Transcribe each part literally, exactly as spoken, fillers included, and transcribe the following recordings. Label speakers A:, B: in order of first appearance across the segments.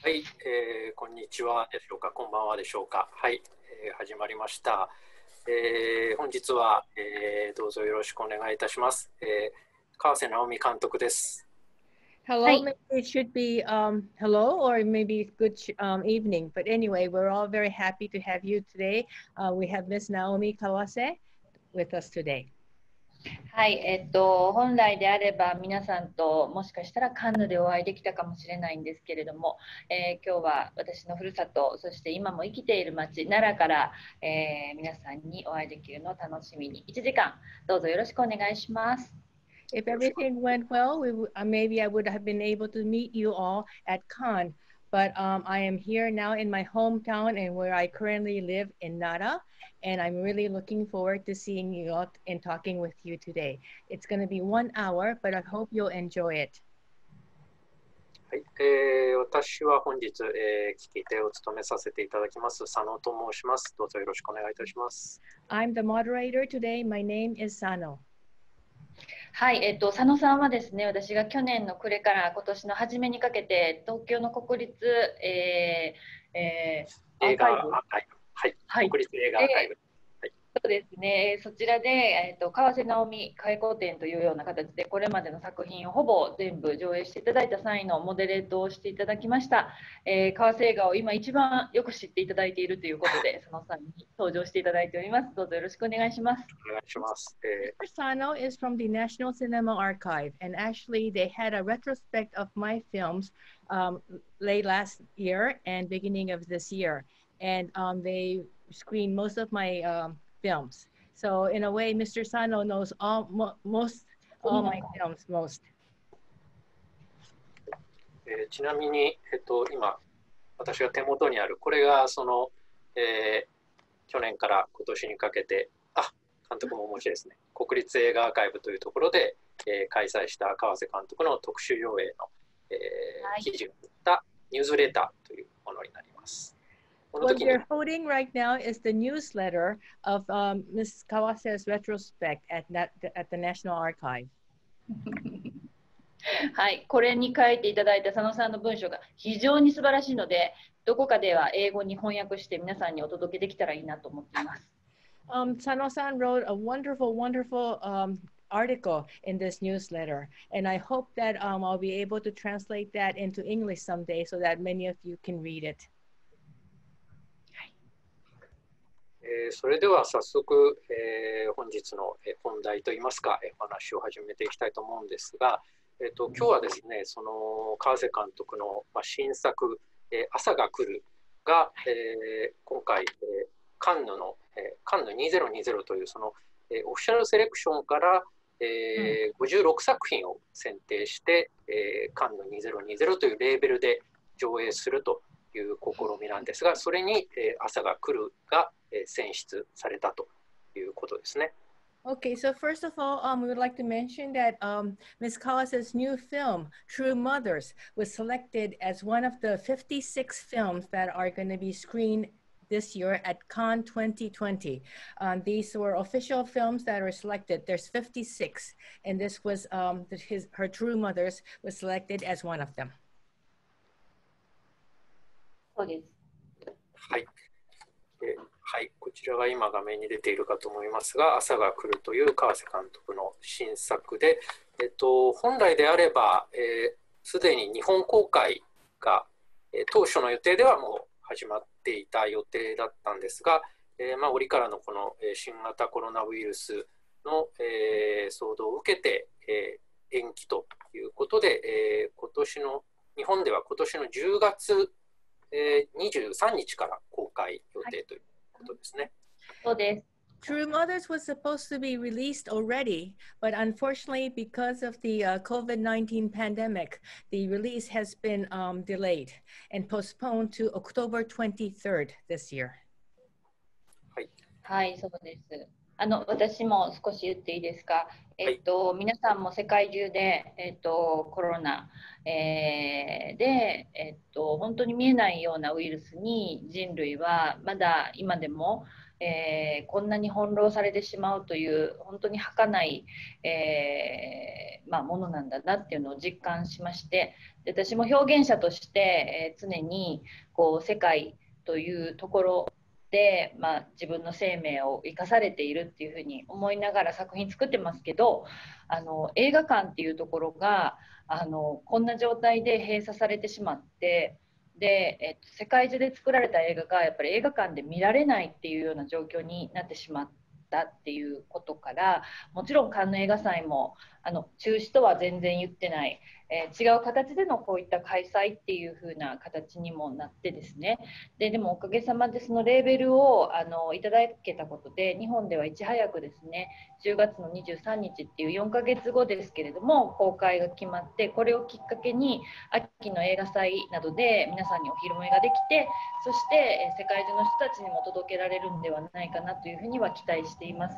A: はい、えー、こんにちはでしょうか、こんばんはでしょうか。はい、えー、始まりました。えー、本日は、えー、どうぞよろしくお願いいたします。えー、川瀬直美監督です。
B: Hello, maybe it should be um, hello or maybe good um, evening. But anyway, we're all very happy to have you today. Uh, we have Miss Naomi Kawase with us today.
C: はい、えっと、本来であれば皆さんともしかしたらカンヌでお会いできたかもしれないんですけれども、えー、今日は私のふるさと、そして今も生きている町、奈良から、えー、皆さんにお会いできるのを楽しみにいちじかんどうぞよろしくお願いします。
B: If everything went well, we uh, maybe I would have been able to meet you all at Cannes. But um, I am here now in my hometown and where I currently live in Nara. And I'm really looking forward to seeing you all and talking with you today. It's going to be one hour, but I hope you'll enjoy it.
A: はい、えー、私は本日、えー、聞き手を務めさせていただきます佐野と申します。どうぞよろしくお願いいたします。
B: I'm the moderator today. My name is Sano.
C: はい、えっと、佐野さんはですね、私が去年の暮れから今年の初めにかけて東京の国立、えーえ
A: ー、映画アーカイブ、はい、はい、国立映画アーカイブ、はい、
C: そうですね、そちらで、えっと、川瀬直美回顧展というような形でこれまでの作品をほぼ全部上映していただいた際のモデレートをしていただきました、えー、川瀬映画を今一番よく知っていただいているということで佐野さんに登場していただいております。どうぞよろしくお願いします。
A: お願いします。
B: Mister Sano is from the National Cinema Archive, and actually they had a retrospect of my films um, late last year and beginning of this year, and um, they screened most of my um, films. So in a way, Mister Sano knows all mo most all my films most.
A: えー、ちなみに、えっと、今私が手元にあるこれがその、えー、去年から今年にかけてあ監督も面白いですね。国立映画アーカイブというところで、えー、開催した川瀬監督の特集上映の、えー、記事を載ったニュースレターというものになります。
B: What you're holding right now is the newsletter of um, Miz Kawase's retrospect at, at the National Archive.
C: はい、これに書いていただいた佐野さんの文章が非常に素晴らしいので、どこかでは英語に翻訳して皆さんにお届けできたらいいなと思っています。
B: Um, Sano-san wrote a wonderful, wonderful um, article in this newsletter, and I hope that um, I'll be able to translate that into English someday so that many of you can read it.
A: えー、それでは早速、えー、本日の本題といいますか、お話を始めていきたいと思うんですが、えーと、今日はですね、その川瀬監督の、まあ、新作、えー、朝が来るが、えー、今回、えー、カンヌの、えー、カンヌにせんにじゅうというその、えー、オフィシャルセレクションから、えー、ごじゅうろくさく品を選定して、えー、カンヌにせんにじゅうというレーベルで上映するという試みなんですが、それに、えー、朝が来るが、えー、選出されたということですね。
B: Okay, so first of all, um, we would like to mention that um, Miz Kawase's new film, True Mothers, was selected as one of the fifty-six films that are going to be screened this year at Cannes twenty twenty. Um, these were official films that are selected. There's fifty-six, and this was um, his, her True Mothers was selected as one of them.
C: そうです。
A: はい。はい、こちらが今画面に出ているかと思いますが、朝が来るという川瀬監督の新作で、えっと、本来であれば、す、えー、で、に日本公開が、えー、当初の予定ではもう始まっていた予定だったんですが、えーまあ、折からのこの新型コロナウイルスの、えー、騒動を受けて、えー、延期ということで、えー、今年の日本では今年のじゅうがつにじゅうさんにちから公開予定ということですね。
C: そうです。
B: True Mothers was supposed to be released already, but unfortunately, because of the uh, COVID nineteen pandemic, the release has been um, delayed and postponed to October twenty-third this year.
C: はい、はい、そうです。あの私も少し言っていいですか。えっと、はい、皆さんも世界中で、えっと、コロナ、えー、で、えっと、本当に見えないようなウイルスに人類はまだ今でも、 えーこんなに翻弄されてしまうという本当に儚い、えーまあ、ものなんだなっていうのを実感しまして、で私も表現者として、えー常にこう世界というところで、まあ、自分の生命を生かされているっていうふうに思いながら作品作ってますけど、あの映画館っていうところがあのこんな状態で閉鎖されてしまって、で、えっと、世界中で作られた映画がやっぱり映画館で見られないっていうような状況になってしまったっていうことから、もちろんカンヌ映画祭もあの中止とは全然言ってない、えー違う形でのこういった開催っていう風な形にもなってですね、ででもおかげさまでそのレーベルをあのいただけたことで、日本ではいち早くですね、じゅうがつのにじゅうさんにちっていうよんかげつごですけれども公開が決まって、これをきっかけに秋の映画祭などで皆さんにお披露目ができて、そしてえー世界中の人たちにも届けられるんではないかなというふうには期待しています。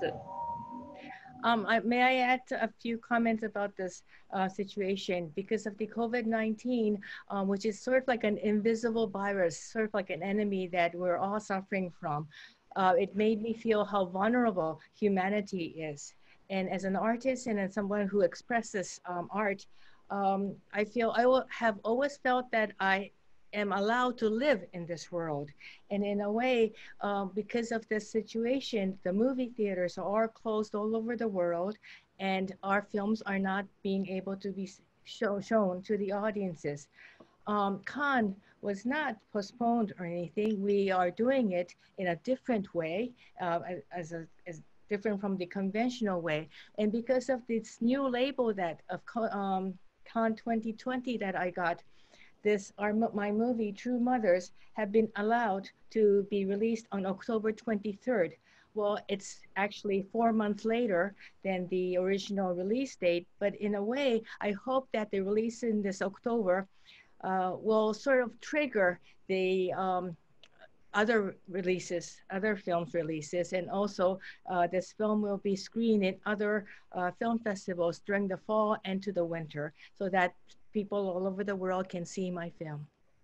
B: Um, I, may I add a few comments about this uh, situation? Because of the COVID nineteen, um, which is sort of like an invisible virus, sort of like an enemy that we're all suffering from, uh, it made me feel how vulnerable humanity is. And as an artist and as someone who expresses um, art, um, I feel I will have always felt that I am allowed to live in this world. And in a way, um, because of this situation, the movie theaters are closed all over the world, and our films are not being able to be show, shown to the audiences. Um, Cannes was not postponed or anything. We are doing it in a different way, uh, as, a, as different from the conventional way. And because of this new label that of um, Cannes twenty twenty that I got, this our my movie True Mothers have been allowed to be released on October twenty-third. Well, it's actually four months later than the original release date, but in a way, I hope that the release in this October uh, will sort of trigger the um, other releases, other films releases, and also uh, this film will be screened in other uh, film festivals during the fall and to the winter, so that people all over the world can see my film.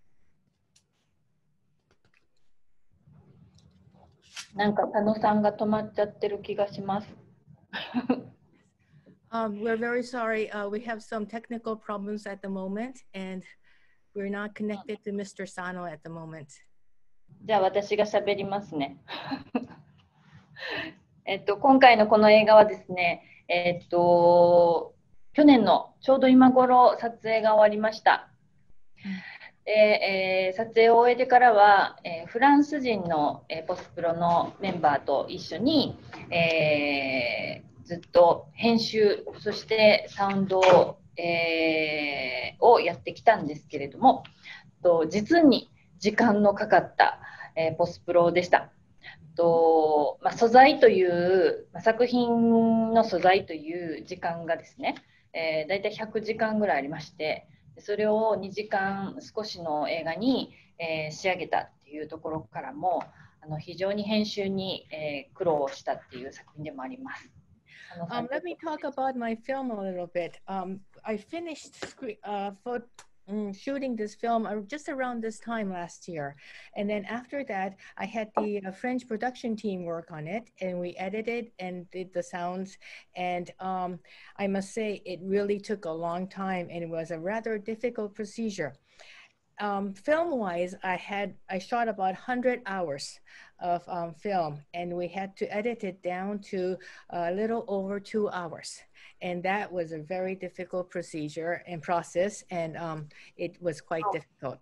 C: なんか佐野さんが止まっちゃってる気がします。
B: Um, we're very sorry. Uh, we have some technical problems at the moment, and we're not connected to Mister Sano at the moment.
C: じゃあ私が喋りますね。えっと今回のこの映画はですね、えっと去年のちょうど今頃撮影が終わりました。で、えー撮影を終えてからは、えーフランス人の、えーポスプロのメンバーと一緒に、えーずっと編集、そしてサウンドを、えーをやってきたんですけれども、と実に時間のかかった、えーポスプロでした。とまあ、素材という、まあ、作品の素材という時間がですね、えー、だいたいひゃくじかんぐらいありまして、それをにじかん少しの映画に、えー、仕上げたっていうところからも、あの非常に編集に、えー、苦労したっていう作品でもあります。
B: Um, let me talk about my film a little bit. Um, I finished scre- uh, for, um, shooting this film uh, just around this time last year. And then after that, I had the uh, French production team work on it, and we edited and did the sounds. And um, I must say, it really took a long time, and it was a rather difficult procedure. Um, film-wise, I had I shot about one hundred hours of um, film, and we had to edit it down to a little over two hours. And that was a very difficult procedure and process, and um, it was quite difficult.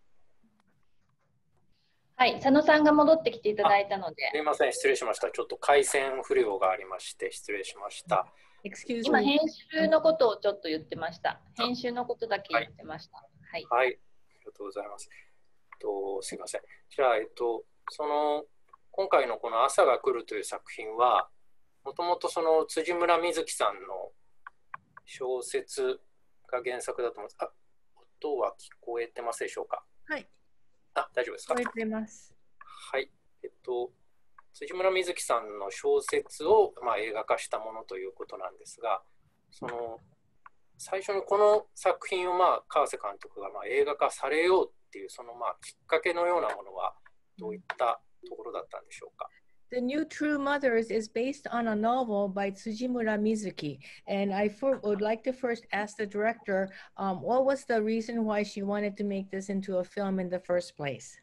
C: はい、佐野さんが戻ってきていただいたので、
A: すみません、失礼しました。ちょっと回線不良がありまして、失礼しました。
B: Excuse
C: 今
B: me.
C: 編集のことをちょっと言ってました。編集のことだけ言ってました。はい。
A: はい、ありがとうございます。とすみません。じゃあ、えっと、その今回のこの朝が来るという作品は、もともとその辻村瑞希さんの小説が原作だと思います。あ、音は聞こえてますでしょうか。
B: はい。
A: あ、大丈夫ですか。
B: 聞こえてます。
A: はい。えっと、辻村瑞希さんの小説を、まあ、映画化したものということなんですが、その最初にこの作品を、まあ、川瀬監督が、まあ、映画化されようっていうその、まあ、きっかけのようなものはどういったところだったんでしょうか。
B: the new True Mothers is based on a novel by Tsujimura Mizuki. And I for, would like to first ask the director, um, what was the reason why she wanted to make this into a film in the first place?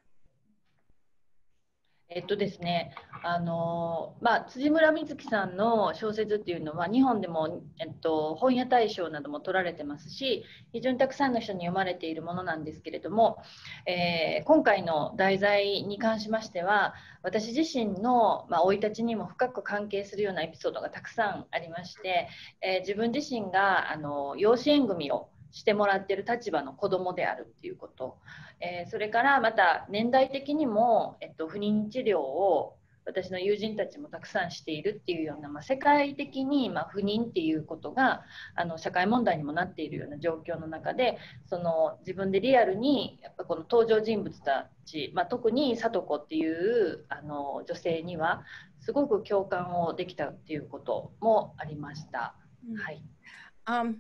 C: えっとですね、あのまあ、辻村瑞希さんの小説っていうのは日本でも、えっと、本屋大賞なども取られてますし、非常にたくさんの人に読まれているものなんですけれども、えー、今回の題材に関しましては、私自身の生い立ちにも深く関係するようなエピソードがたくさんありまして、えー、自分自身があの養子縁組をしてもらっている立場の子供であるっていうこと、えー、それからまた年代的にも、えっと、不妊治療を私の友人たちもたくさんしているっていうような、まあ、世界的に、まあ、不妊っていうことがあの社会問題にもなっているような状況の中で、その自分でリアルにやっぱこの登場人物たち、まあ、特に聡子っていうあの女性にはすごく共感をできたっていうこともありました。
B: うん、
C: はい。
B: Um,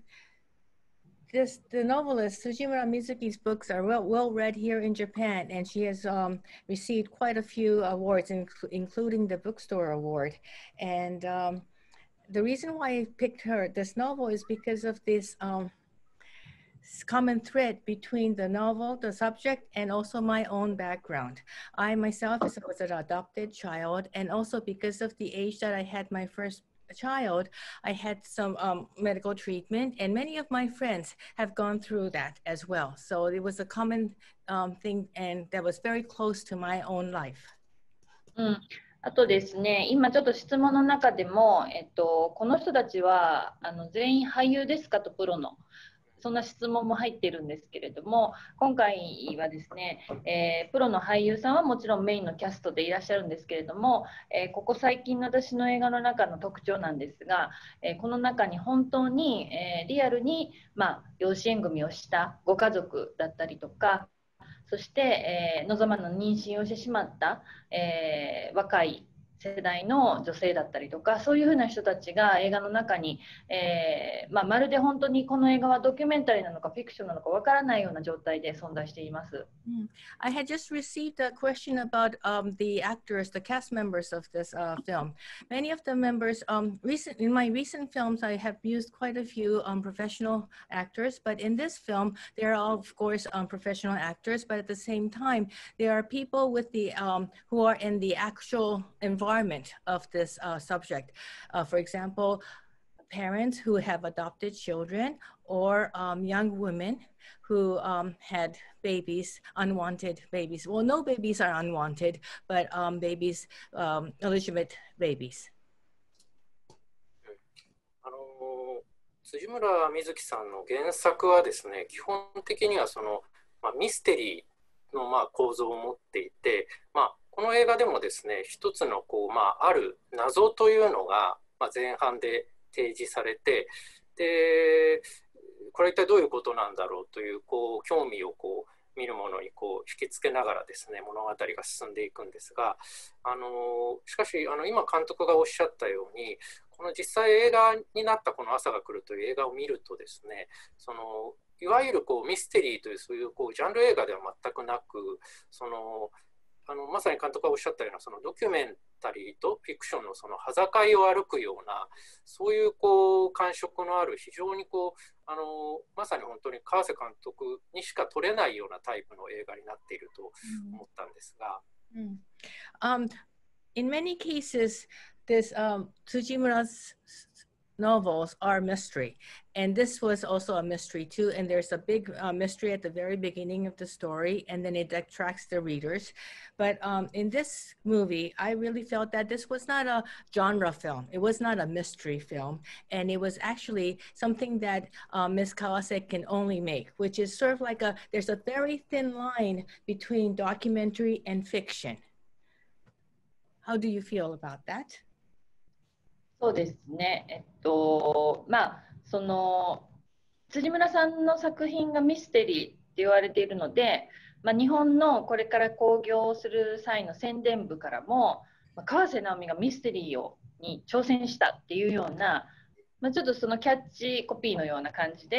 B: This, the novelist Tsujimura Mizuki's books are well, well read here in Japan, and she has um, received quite a few awards, inc including the Bookstore Award. And um, the reason why I picked her, this novel, is because of this um, common thread between the novel, the subject, and also my own background. I myself was an adopted child, and also because of the age that I had my first child, I had some um, medical treatment, and many of my friends have gone through that as well. So it was a common um, thing, and that was very close to my own life.
C: うん、あとですね、今ちょっと質問の中でも、えっと、この人たちはあの全員俳優ですかとプロの。そんな質問も入っているんですけれども、今回はですね、えー、プロの俳優さんはもちろんメインのキャストでいらっしゃるんですけれども、えー、ここ最近の私の映画の中の特徴なんですが、えー、この中に本当に、えー、リアルに、まあ、養子縁組をしたご家族だったりとか、そして、えー、望まぬ妊娠をしてしまった、えー、若い世代の女性だったりとか、そういうふうな人たちが映画の中に、えーまあ、まるで本当にこの映画はドキュメンタリーなのかフィクションなのかわからないような状態で存在しています。
B: Mm. I had just received a question about um, the actors, the cast members of this uh, film. Many of the members, um, recent in my recent films, I have used quite a few um, professional actors, but in this film, there are of course um, professional actors, but at the same time, there are people with the um, who are in the actual environment of this uh, subject. Uh, for example, parents who have adopted children, or um, young women who um, had babies, unwanted babies. Well, no babies are unwanted, but um, babies, um, illegitimate babies.
A: あの辻村瑞希さんの原作はですね、基本的にはその、まあ、ミステリーのまあ構造を持っていて、まあ、この映画でもですね、一つのこう、まあ、ある謎というのが、まあ、前半で提示されて、でこれ一体どういうことなんだろうという、こう興味をこう見るものにこう引きつけながらですね、物語が進んでいくんですが、あのしかしあの今監督がおっしゃったように、この実際映画になったこの朝が来るという映画を見るとですね、そのいわゆるこうミステリーというそういうこうジャンル映画では全くなく、そのあのまさに監督がおっしゃったようなそのドキュメンタリーとフィクションのその端境を歩くような、そういうこう感触のある非常にこうあのまさに本当に川瀬監督にしか撮れないようなタイプの映画になっていると思ったんですが。
B: Mm. Um, in many cases, this um, Tsujimura's novels are mystery, and this was also a mystery too, and there's a big uh, mystery at the very beginning of the story, and then it attracts the readers. But um, in this movie, I really felt that this was not a genre film. It was not a mystery film, and it was actually something that uh, Miz Kawase can only make, which is sort of like a, there's a very thin line between documentary and fiction. How do you feel about that?
C: そうですね、えっとまあその辻村さんの作品がミステリーって言われているので、まあ、日本のこれから興行をする際の宣伝部からも、まあ、川瀬直美がミステリーをに挑戦したっていうような、まあ、ちょっとそのキャッチコピーのような感じで、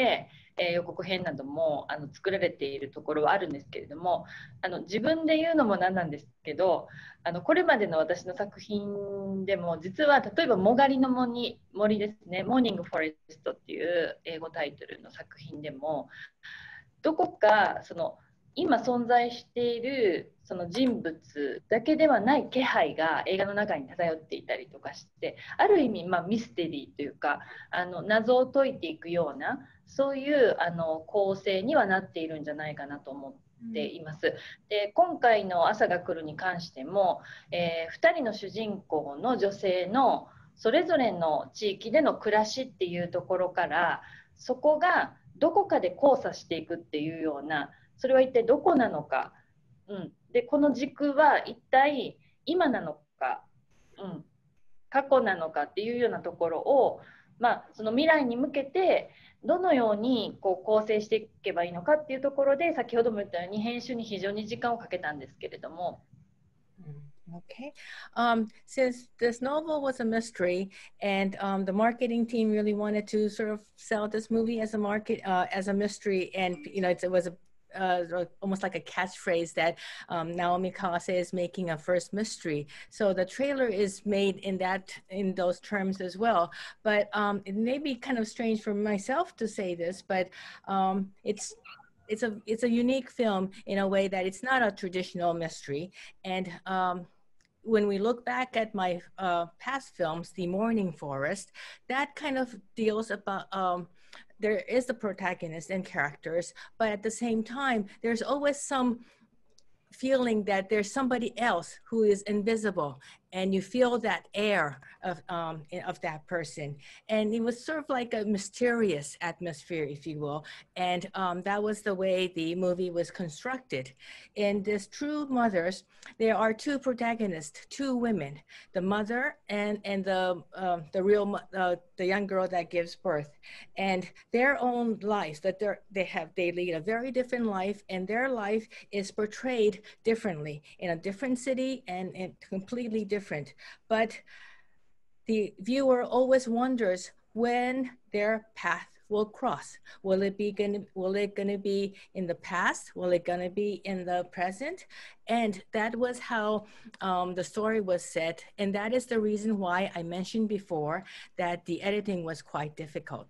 C: えー予告編などもあの作られているところはあるんですけれども、あの自分で言うのもなんなんですけど、あのこれまでの私の作品でも実は例えば「もがりの森」森ですね、「モーニング・フォレスト」っていう英語タイトルの作品でも、どこかその今存在しているその人物だけではない気配が映画の中に漂っていたりとかして、ある意味、まあ、ミステリーというか、あの謎を解いていくような、そういうあの構成にはなっているんじゃないかなと思っています。で、今回の「朝が来る」に関しても、えー、ふたりの主人公の女性のそれぞれの地域での暮らしっていうところから、そこがどこかで交差していくっていうような、それは一体どこなのか、うん、でこの軸は一体今なのか、うん、過去なのかっていうようなところを、まあ、その未来に向けてどのようにこう構成していけばいいのかっていうところで、先ほども言ったように編集に非常に時間をかけたんですけれども。
B: Okay. Um, since this novel was a mystery, and um, the marketing team really wanted to sort of sell this movie as a market, uh, as a mystery, and you know, it, it was a uh, almost like a catchphrase that um, Naomi Kawase is making a first mystery. So the trailer is made in that in those terms as well. But um, it may be kind of strange for myself to say this, but um, it's. It's a it's a unique film in a way that it's not a traditional mystery, and um, when we look back at my uh, past films, The Morning Forest, that kind of deals about, um, there is the protagonist and characters, but at the same time, there's always some feeling that there's somebody else who is invisible, and you feel that air of um, of that person. And it was sort of like a mysterious atmosphere, if you will. And um, that was the way the movie was constructed. In this True Mothers, there are two protagonists, two women, the mother and and the uh, the real uh, the young girl that gives birth, and their own lives that they they have they lead a very different life, and their life is portrayed differently in a different city and, and completely different. But the viewer always wonders when their path will cross. Will it be gonna, will it gonna be in the past? Will it gonna be in the present? And that was how um, the story was set. And that is the reason why I mentioned before that the editing was quite difficult.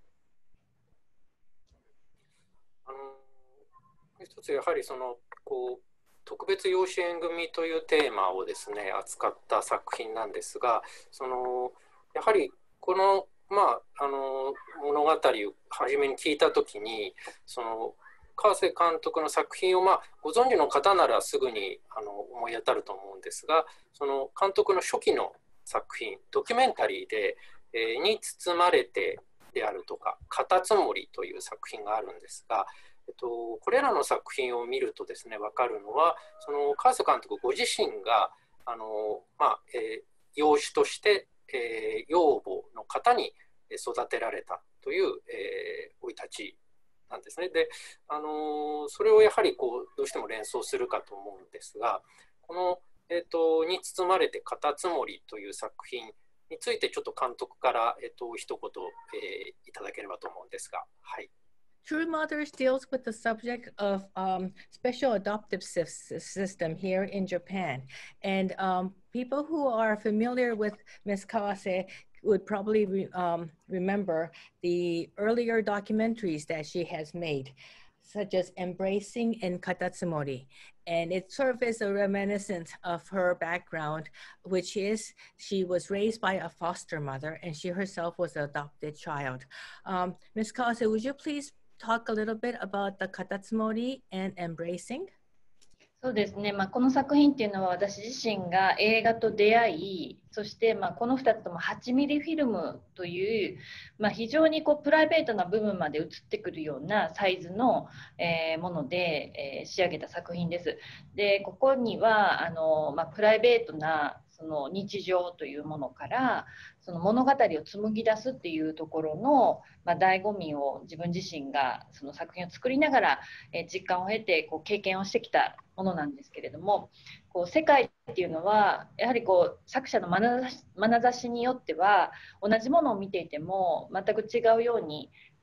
A: あの一つやはりそのこう特別養子縁組というテーマをですね扱った作品なんですが、そのやはりこのまああの物語を初めに聞いた時に、その川瀬監督の作品をまあご存知の方ならすぐにあの思い当たると思うんですが、その監督の初期の作品ドキュメンタリーで「えー、に包まれて」であるとか「カタツムリ」という作品があるんですが、えっと、これらの作品を見るとですね分かるのは、その川瀬監督ご自身があの、まあえー、養子として、えー、養母の方に育てられたというえー、生い立ちなんですね。で、あのー、それをやはりこうどうしても連想するかと思うんですが、この、えーと、に包まれてカタツムリという作品についてちょっと監督から、えーと、一言、えー、いただければと思うんですが、はい。
B: True Mothers deals with the subject of um, special adoptive system here in Japan. And um, people who are familiar with Miz Kawase would probably re, um, remember the earlier documentaries that she has made, such as Embracing and Katatsumori. And it sort of is a reminiscence of her background, which is she was raised by a foster mother and she herself was an adopted child. Um, Miz Kawase, would you please talk a little bit about the Katatsumori and Embracing?
C: そうですね、まあ、この作品っていうのは私自身が映画と出会い、そしてまあこのふたつともはちミリフィルムという、まあ、非常にこうプライベートな部分まで映ってくるようなサイズの、えー、もので、えー、仕上げた作品です。で、ここにはあの、まあ、プライベートなその日常というものからその物語を紡ぎ出すっていうところの、まあ、醍醐味を自分自身がその作品を作りながら、えー、実感を経てこう経験をしてきたものなんですけれども、こう世界っていうのはやはりこう作者の眼差しによっては同じものを見ていても全く違うようにこ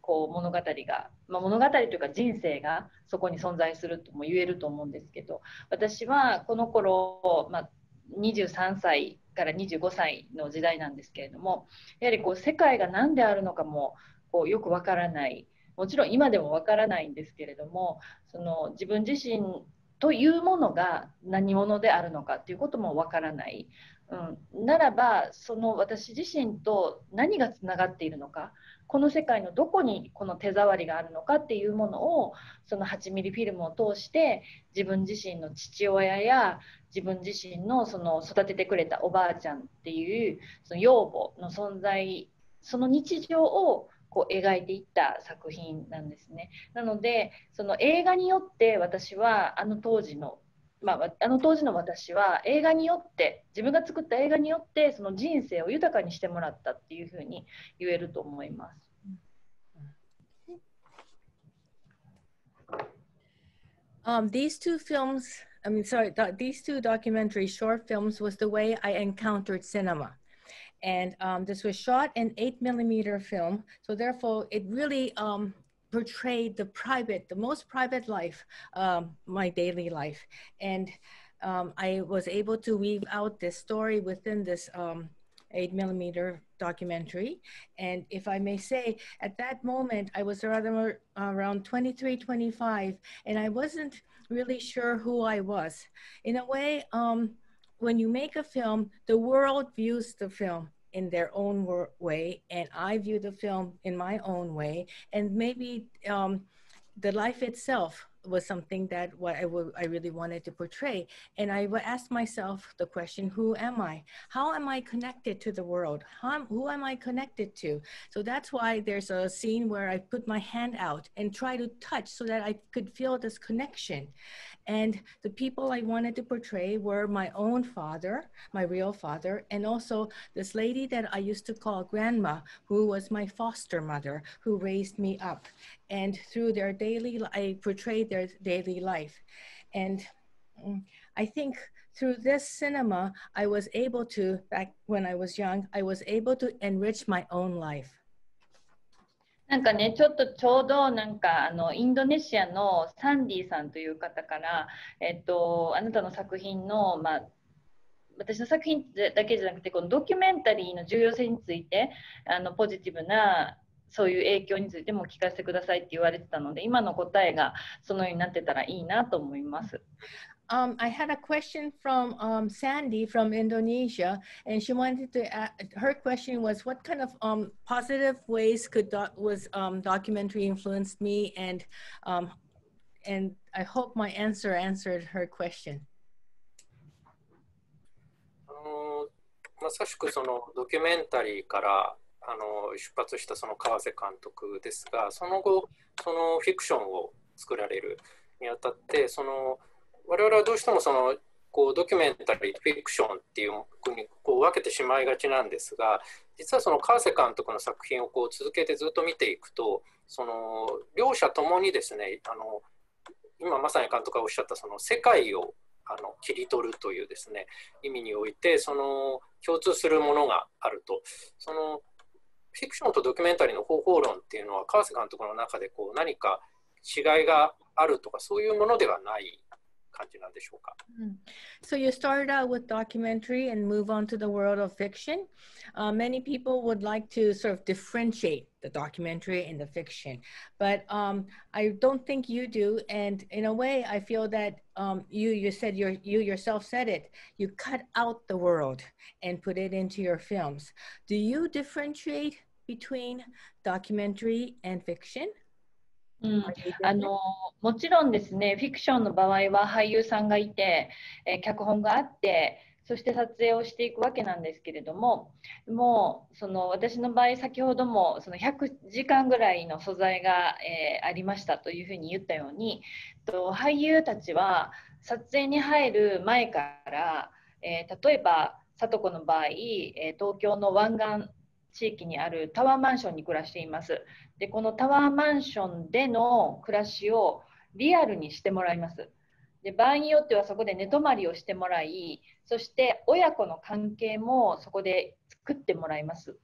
C: こう物語が、まあ、物語というか人生がそこに存在するとも言えると思うんですけど、私はこの頃、まあ、にじゅうさんさいからにじゅうごさいの時代なんですけれども、やはりこう世界が何であるのかもこうよくわからない、もちろん今でもわからないんですけれども、その自分自身というものが何者であるのかっていうこともわからない、うん、ならばその私自身と何がつながっているのか、この世界のどこにこの手触りがあるのかっていうものをそのはちミリフィルムを通して自分自身の父親や自分自身のその育ててくれたおばあちゃんっていうその養母の存在、その日常をこう描いていった作品なんですね。なのでその映画によって私はあの当時のまあ、あの当時の私は映画によって自分が作った映画によってその人生を豊かにしてもらったっていうふうに言えると思います。
B: Um, these two films, I mean, sorry, th these two documentary short films was the way I encountered cinema. And um, this was shot in eight millimeter film. So therefore it really um, portrayed the private, the most private life, um, my daily life. And um, I was able to weave out this story within this um, eight millimeter documentary. And if I may say, at that moment, I was rather around twenty-three, twenty-five, and I wasn't really sure who I was. In a way, um, when you make a film, the world views the film in their own way, and I view the film in my own way. And maybe um, the life itself was something that what I, I really wanted to portray. And I would ask myself the question, who am I? How am I connected to the world? How, who am I connected to? So that's why there's a scene where I put my hand out and try to touch so that I could feel this connection. And the people I wanted to portray were my own father, my real father, and also this lady that I used to call grandma, who was my foster mother, who raised me up. And through their daily, I portrayed their daily life. And um, I think through this cinema, I was able to, back when I was young, I was able to enrich my own life.
C: なんかね、ちょっとちょうどなんかあのインドネシアのサンディさんという方から、えっと、あなたの作品の、まあ、私の作品だけじゃなくてこのドキュメンタリーの重要性についてあのポジティブなそういう影響についても聞かせてくださいって言われてたので、今の答えがそのようになってたらいいなと思います。
B: Um, I had a question from um, Sandy from Indonesia, and she wanted to, uh, her question was, what kind of um, positive ways could doc was um, documentary influenced me? And, um, and I hope my answer answered her question.
A: あのまさしくそのドキュメンタリーからあの出発したその川瀬監督ですが、その後そのフィクションを作られるにあたって、その我々はどうしてもそのこうドキュメンタリーとフィクションっていうふうにこう分けてしまいがちなんですが、実はその川瀬監督の作品をこう続けてずっと見ていくと、その両者ともにですね、あの今まさに監督がおっしゃったその世界をあの切り取るというですね意味においてその共通するものがあると。そのフィクションとドキュメンタリーの方法論っていうのは川瀬監督の中でこう何か違いがあるとかそういうものではない感じなんでしょうか。
B: Mm. So you started out with documentary and move on to the world of fiction. Uh, many people would like to sort of differentiate the documentary and the fiction, but um, I don't think you do. And in a way, I feel that um, you you said your you yourself said it. You cut out the world and put it into your films. Do you differentiate between documentary and fiction?
C: うん、あのもちろんですね、フィクションの場合は俳優さんがいて、えー、脚本があって、そして撮影をしていくわけなんですけれども、もうその私の場合、先ほどもそのひゃくじかんぐらいの素材が、えー、ありましたというふうに言ったように、と俳優たちは撮影に入る前から、えー、例えば聡子の場合、えー、東京の湾岸地域にあるタワーマンションに暮らしています。で、このタワーマンションでの暮らしをリアルにしてもらいます。で、場合によってはそこで寝泊まりをしてもらい、そして親子の関係もそこで作ってもらいます。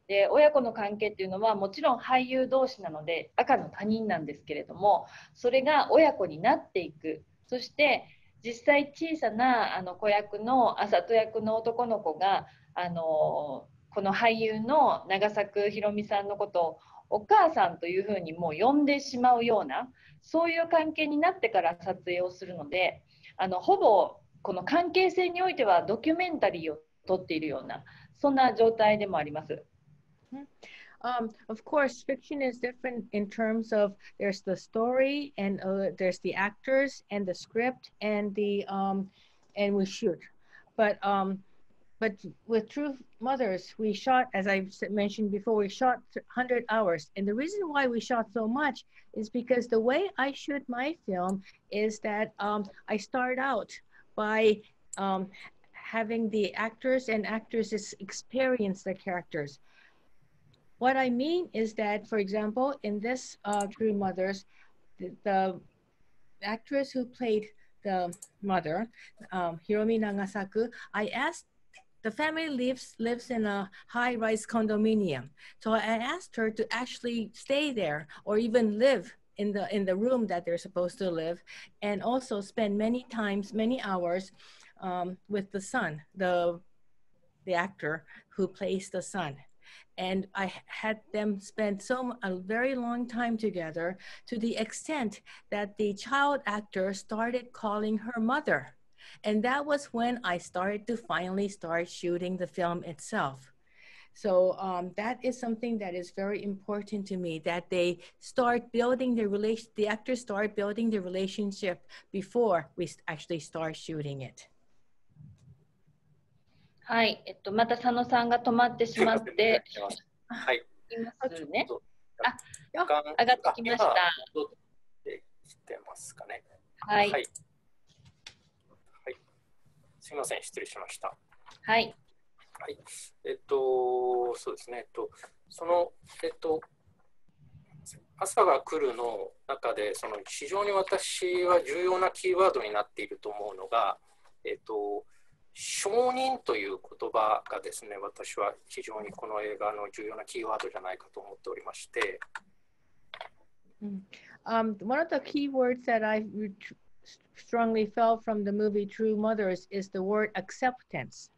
C: で親子の関係っていうのはもちろん俳優同士なので赤の他人なんですけれども、それが親子になっていく。そして実際小さなあの子役の麻人役の男の子があのこの俳優の長作ひろみさんのことをお母さんというふうにもう呼んでしまうような、そういう関係になってから撮影をするので、あのほぼこの関係性においてはドキュメンタリーを撮っているような、そんな状態でもあります。
B: Um, of course, fiction is different in terms of there's the story and uh, there's the actors and the script and the um, and we shoot. But um, but with True Mothers, we shot, as I mentioned before, we shot one hundred hours. And the reason why we shot so much is because the way I shoot my film is that um, I start out by um, having the actors and actresses experience the characters. What I mean is that, for example, in this uh, True Mothers, the, the actress who played the mother, um, Hiromi Nagasaku, I asked, the family lives lives in a high-rise condominium. So I asked her to actually stay there or even live in the in the room that they're supposed to live, and also spend many times, many hours um, with the son, the the actor who plays the son. And I had them spend so a very long time together, to the extent that the child actor started calling her mother. And that was when I started to finally start shooting the film itself. So um, that is something that is very important to me, that they start building the relation, the actors start building the relationship before we actually start shooting it.
C: はい、えっと、また佐野さんが止まってしまって、
A: はい、
C: いますね。
A: あ、
C: 上がってきました。
A: 戻ってきてますかね。
C: はい。
A: はい。はい。すみません、失礼しました。
C: はい。
A: はい。えっと、そうですね。えっと、その、えっと、朝が来るの中で、その非常に私は重要なキーワードになっていると思うのが、えっと、承認という言葉がですね、私は非常にこの映画の重要なキーワードじゃないかと思っておりまして。
B: Um, one of the key words that I strongly felt from the movie True Mothers is the word acceptance.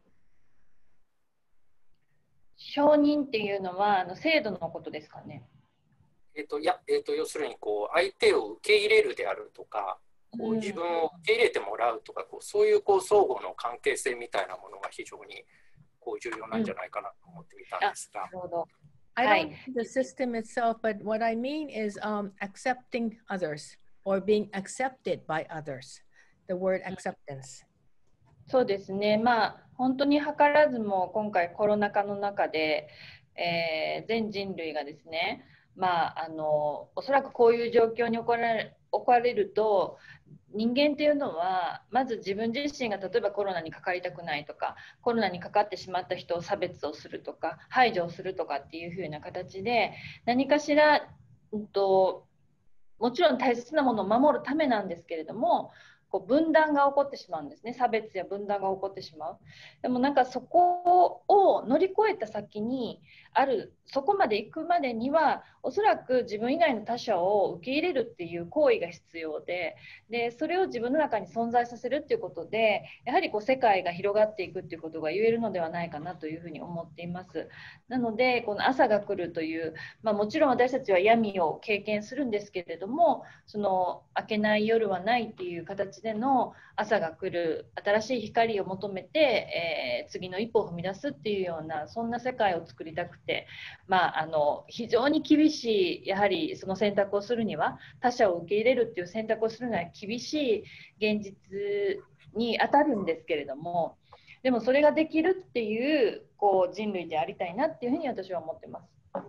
C: 承認っていうのはあの制度のことですかね。
A: えっと、いや、えっと、要するにこう相手を受け入れるであるとか、こう自分を受け入れてもらうとか、こうそういうこう相互の関係性みたいなものが非常にこう重要なんじゃないかなと思ってみたんですが。
B: I don't mean the system itself, but what I mean is um, accepting others or being accepted by others. The word acceptance.
C: そうですね。まあ本当に図らずも今回コロナ禍の中で、えー、全人類がですね、まああのおそらくこういう状況に置かれ置かれると、人間っていうのはまず自分自身が例えばコロナにかかりたくないとか、コロナにかかってしまった人を差別をするとか排除をするとかっていう風な形で何かしら、うんと、もちろん大切なものを守るためなんですけれども、こう分断が起こってしまうんですね。差別や分断が起こってしまう。でもなんかそこを乗り越えた先にある、そこまで行くまでにはおそらく自分以外の他者を受け入れるっていう行為が必要で、でそれを自分の中に存在させるっていうことで、やはりこう世界が広がっていくっていうことが言えるのではないかなというふうに思っています。なのでこの朝が来るという、まあ、もちろん私たちは闇を経験するんですけれども、その明けない夜はないっていう形での朝が来る、新しい光を求めて、えー、次の一歩を踏み出すっていうような、そんな世界を作りたくて、まあ、あの非常に厳しい、やはりその選択をするには、他者を受け入れるっていう選択をするには厳しい現実に当たるんですけれども、でもそれができるっていう、こう人類でありたいなっていうふうに私は思ってます。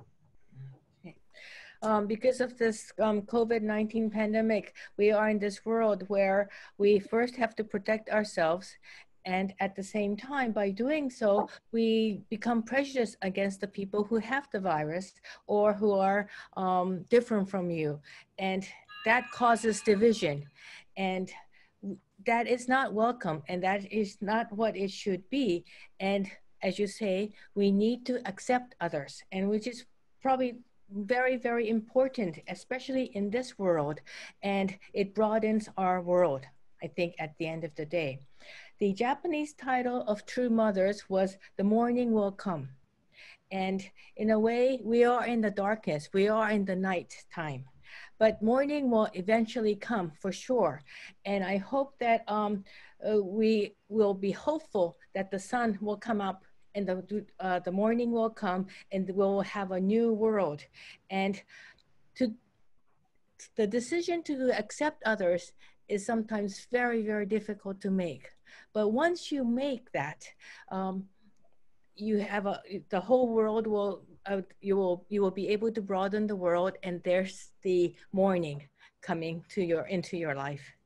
B: Um, because of this um, COVID nineteen pandemic, we are in this world where we first have to protect ourselves. And at the same time, by doing so, we become prejudiced against the people who have the virus or who are um, different from you. And that causes division. And that is not welcome. And that is not what it should be. And as you say, we need to accept others, and which is probably very, very important, especially in this world, and it broadens our world, I think, at the end of the day. The Japanese title of True Mothers was The Morning Will Come. And in a way, we are in the darkness, we are in the night time, but morning will eventually come for sure. And I hope that um, uh, we will be hopeful that the sun will come up and the, uh, the morning will come and we'll have a new world. And to the decision to accept others is sometimes very, very difficult to make. But once you make that, um, you have a, the whole world will, uh, you will, you will be able to broaden the world, and there's the morning coming to your, into your life.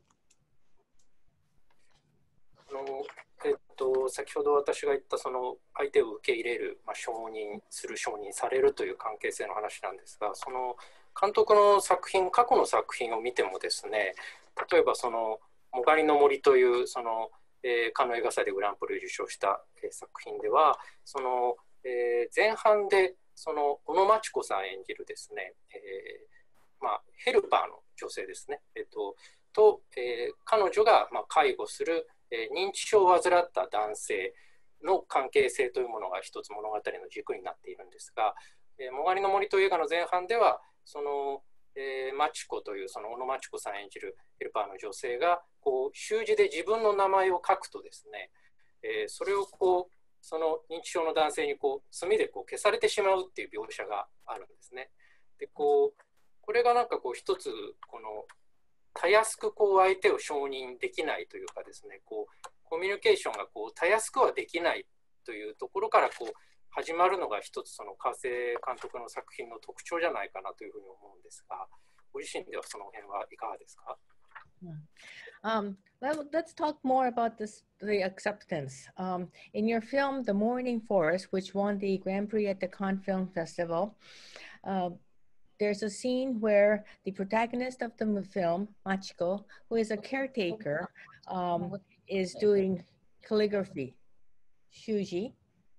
A: あのえっと、先ほど私が言ったその相手を受け入れる、まあ、承認する承認されるという関係性の話なんですが、その監督の作品、過去の作品を見てもですね、例えばその「もがりの森」というその、えー、カンヌ映画祭でグランプリを受賞した、えー、作品ではその、えー、前半でその小野真知子さん演じるですね、えーまあ、ヘルパーの女性ですね、えー、と, と、えー、彼女がまあ介護するえー、認知症を患った男性の関係性というものが一つ物語の軸になっているんですが、えー、もがりの森という映画の前半ではその、えー、マチコというその小野真知子さん演じるヘルパーの女性がこう習字で自分の名前を書くとですね、えー、それをこうその認知症の男性にこう墨でこう消されてしまうっていう描写があるんですね。でこうこれがなんかこう一つこのたやすくこう相手を承認できないというかですね、こうコミュニケーションがこうたやすくはできないというところからこう始まるのが一つその川瀬監督の作品の特徴じゃないかなというふうに思うんですが、ご自身ではその辺はいかがですか？
B: Um, let's talk more about this, the acceptance. Um, in your film, The Morning Forest, which won the Grand Prix at the Cannes Film Festival, uh, there's a scene where the protagonist of the film, Machiko, who is a caretaker, um, is doing calligraphy, shuji,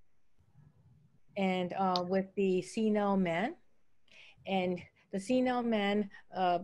B: and uh, with the senile man. And the senile man uh,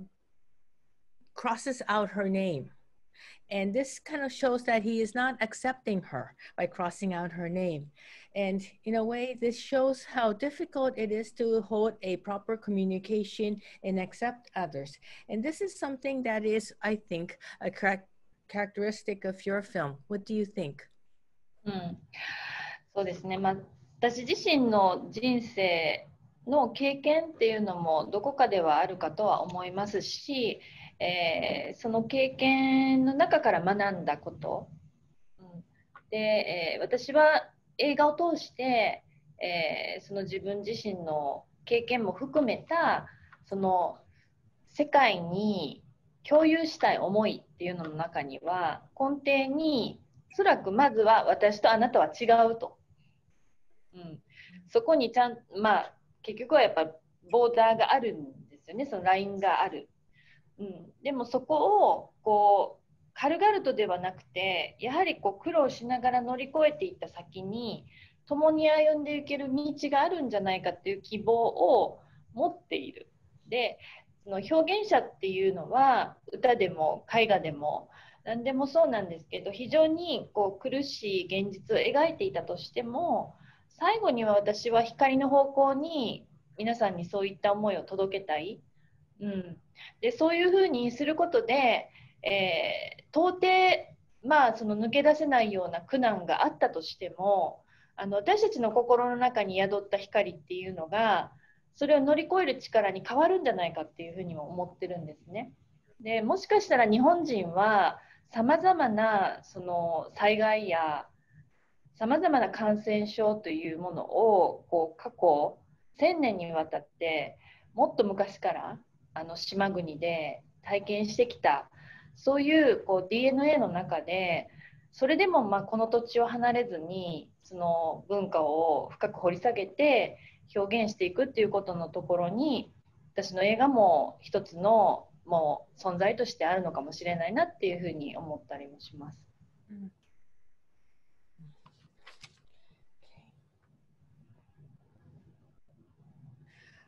B: crosses out her name. And this kind of shows that he is not accepting her by crossing out her name. And in a way, this shows how difficult it is to hold a proper communication and accept others. And this is something that is, I think, a characteristic of your film. What do you think?
C: うん、そうですね。まあ、私自身の人生の経験っていうのもどこかではあるかとは思いますし、えー、その経験の中から学んだこと、うん、で、えー、私は映画を通して、えー、その自分自身の経験も含めたその世界に共有したい思いっていうのの中には根底におそらくまずは私とあなたは違うと、うん、そこにちゃんまあ結局はやっぱボーダーがあるんですよね、そのラインがある。うん、でもそこをこう軽々とではなくてやはりこう苦労しながら乗り越えていった先に共に歩んでいける道があるんじゃないかっていう希望を持っている。でその表現者っていうのは歌でも絵画でも何でもそうなんですけど非常にこう苦しい現実を描いていたとしても最後には私は光の方向に皆さんにそういった思いを届けたい。うん、でそういうふうにすることで、えー、到底、まあ、その抜け出せないような苦難があったとしてもあの私たちの心の中に宿った光っていうのがそれを乗り越える力に変わるんじゃないかっていうふうにも思ってるんですね。でもしかしたら日本人はさまざまなその災害やさまざまな感染症というものをこう過去せんねんにわたってもっと昔からあの島国で体験してきたそういう、こう ディーエヌエー の中でそれでもまあこの土地を離れずにその文化を深く掘り下げて表現していくっていうことのところに私の映画も一つのもう存在としてあるのかもしれないなっていうふうに思ったりもします。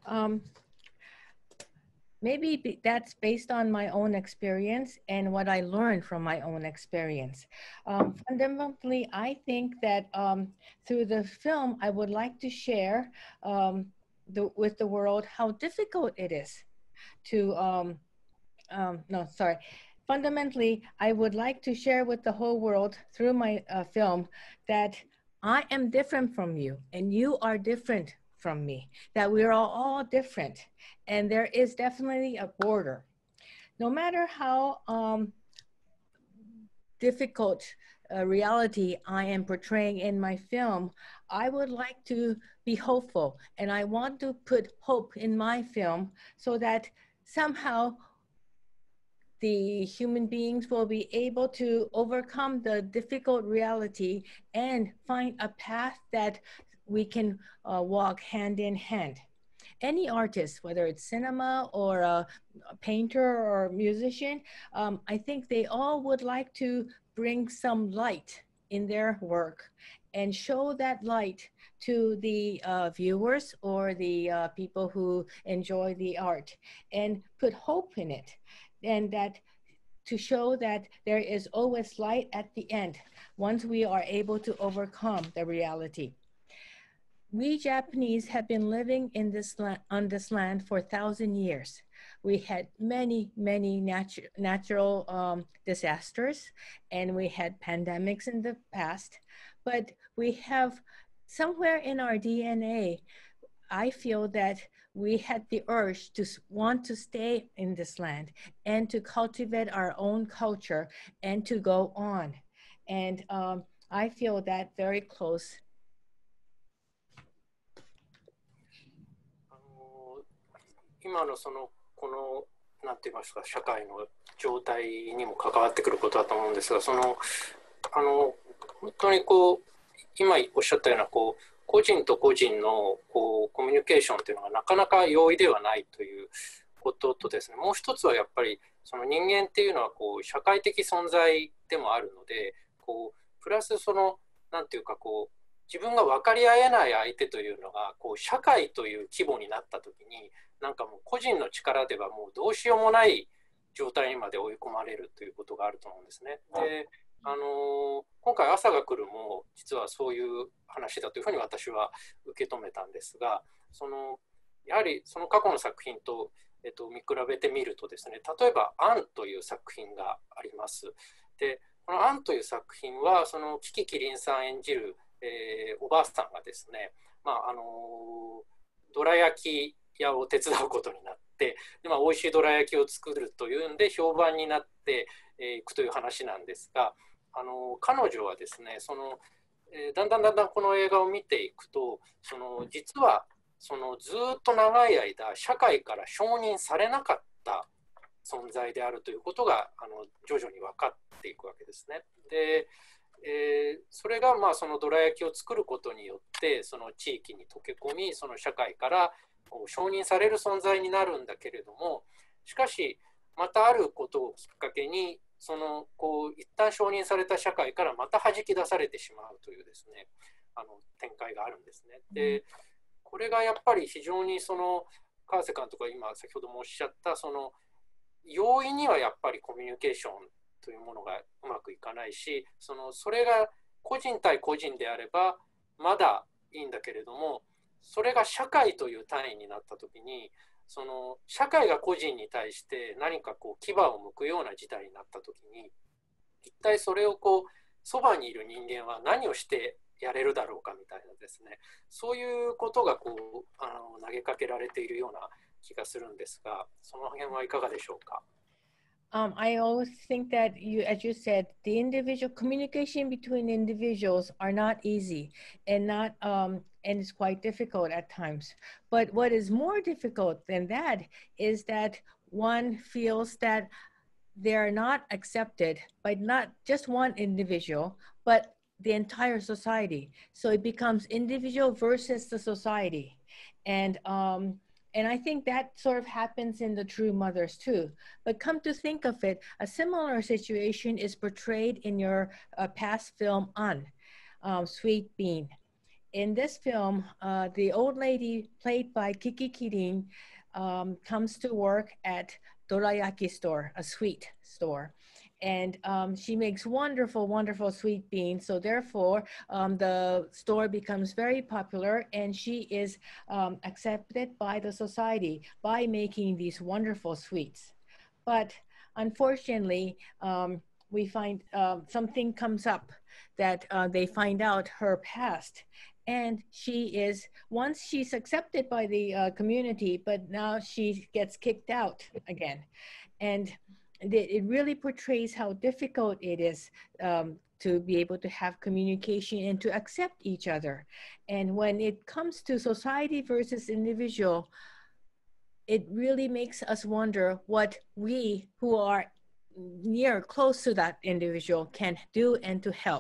B: Um, maybe be- that's based on my own experience and what I learned from my own experience. Um, fundamentally, I think that um, through the film, I would like to share um, the, with the world how difficult it is to, um, um, no, sorry. Fundamentally, I would like to share with the whole world through my uh, film that I am different from you and you are different from me, that we're all, all different. And there is definitely a border. No matter how um, difficult uh, reality I am portraying in my film, I would like to be hopeful. And I want to put hope in my film so that somehow the human beings will be able to overcome the difficult reality and find a path that we can uh, walk hand in hand. Any artist, whether it's cinema or a, a painter or musician, um, I think they all would like to bring some light in their work and show that light to the uh, viewers or the uh, people who enjoy the art and put hope in it. And that to show that there is always light at the end once we are able to overcome the reality. We Japanese have been living in this land, on this land for a thousand years. We had many, many natu natural um, disasters, and we had pandemics in the past, but we have somewhere in our D N A, I feel that we had the urge to want to stay in this land and to cultivate our own culture and to go on. And um, I feel that very close.
A: 今のそのこのなんて言いますか社会の状態にも関わってくることだと思うんですが、そのあの本当にこう今おっしゃったようなこう個人と個人のこうコミュニケーションというのがなかなか容易ではないということとですね、もう一つはやっぱりその人間っていうのはこう社会的存在でもあるので、こうプラスそのなんていうかこう自分が分かり合えない相手というのがこう社会という規模になった時になんかもう個人の力ではもうどうしようもない状態にまで追い込まれるということがあると思うんですね。であの今回朝が来るも実はそういう話だというふうに私は受け止めたんですが、そのやはりその過去の作品と、えっと、見比べてみるとですね、例えば「アン」という作品があります。でこの「アン」という作品はその樹木希林さん演じる、えー、おばあさんがですね、まああのどら焼き屋を手伝うことになってで、まあ、美味しいどら焼きを作るというんで評判になっていくという話なんですが、あの彼女はですねその、えー、だんだんだんだんこの映画を見ていくとその実はそのずっと長い間社会から承認されなかった存在であるということがあの徐々に分かっていくわけですね。でえー、それがまあそのどら焼きを作ることによってその地域に溶け込みその社会から承認される存在になるんだけれども、しかしまたあることをきっかけにそのこう一旦承認された社会からまた弾き出されてしまうというですねあの展開があるんですね。でこれがやっぱり非常にその川瀬監督が今先ほどもおっしゃったその容易にはやっぱりコミュニケーションというものがうまくいかないし、そのそれが個人対個人であればまだいいんだけれども、それが社会という単位になった時にその社会が個人に対して何かこう牙を向くような事態になった時に一体それをこうそばにいる人間は何をしてやれるだろうかみたいなですね、そういうことがこうあの投げかけられているような気がするんですが、その辺はいかがでしょうか。
B: Um, I always think that you, as you said, the individual communication between individuals are not easy and not, um, and it's quite difficult at times. But what is more difficult than that is that one feels that they're not accepted by not just one individual, but the entire society. So it becomes individual versus the society. And, um, And I think that sort of happens in the True Mothers too. But come to think of it, a similar situation is portrayed in your uh, past film, An, um, Sweet Bean. in this film, uh, the old lady played by Kiki Kirin um, comes to work at dorayaki store, a sweet store. And um, she makes wonderful, wonderful sweet beans. So therefore, um, the store becomes very popular, and she is um, accepted by the society by making these wonderful sweets. But unfortunately, um, we find uh, something comes up that uh, they find out her past. And she is, once she's accepted by the uh, community, but now she gets kicked out again. And it really portrays how difficult it is um, to be able to have communication and to accept each other. And when it comes to society versus individual, it really makes us wonder what we who are near, close to that individual can do and to help.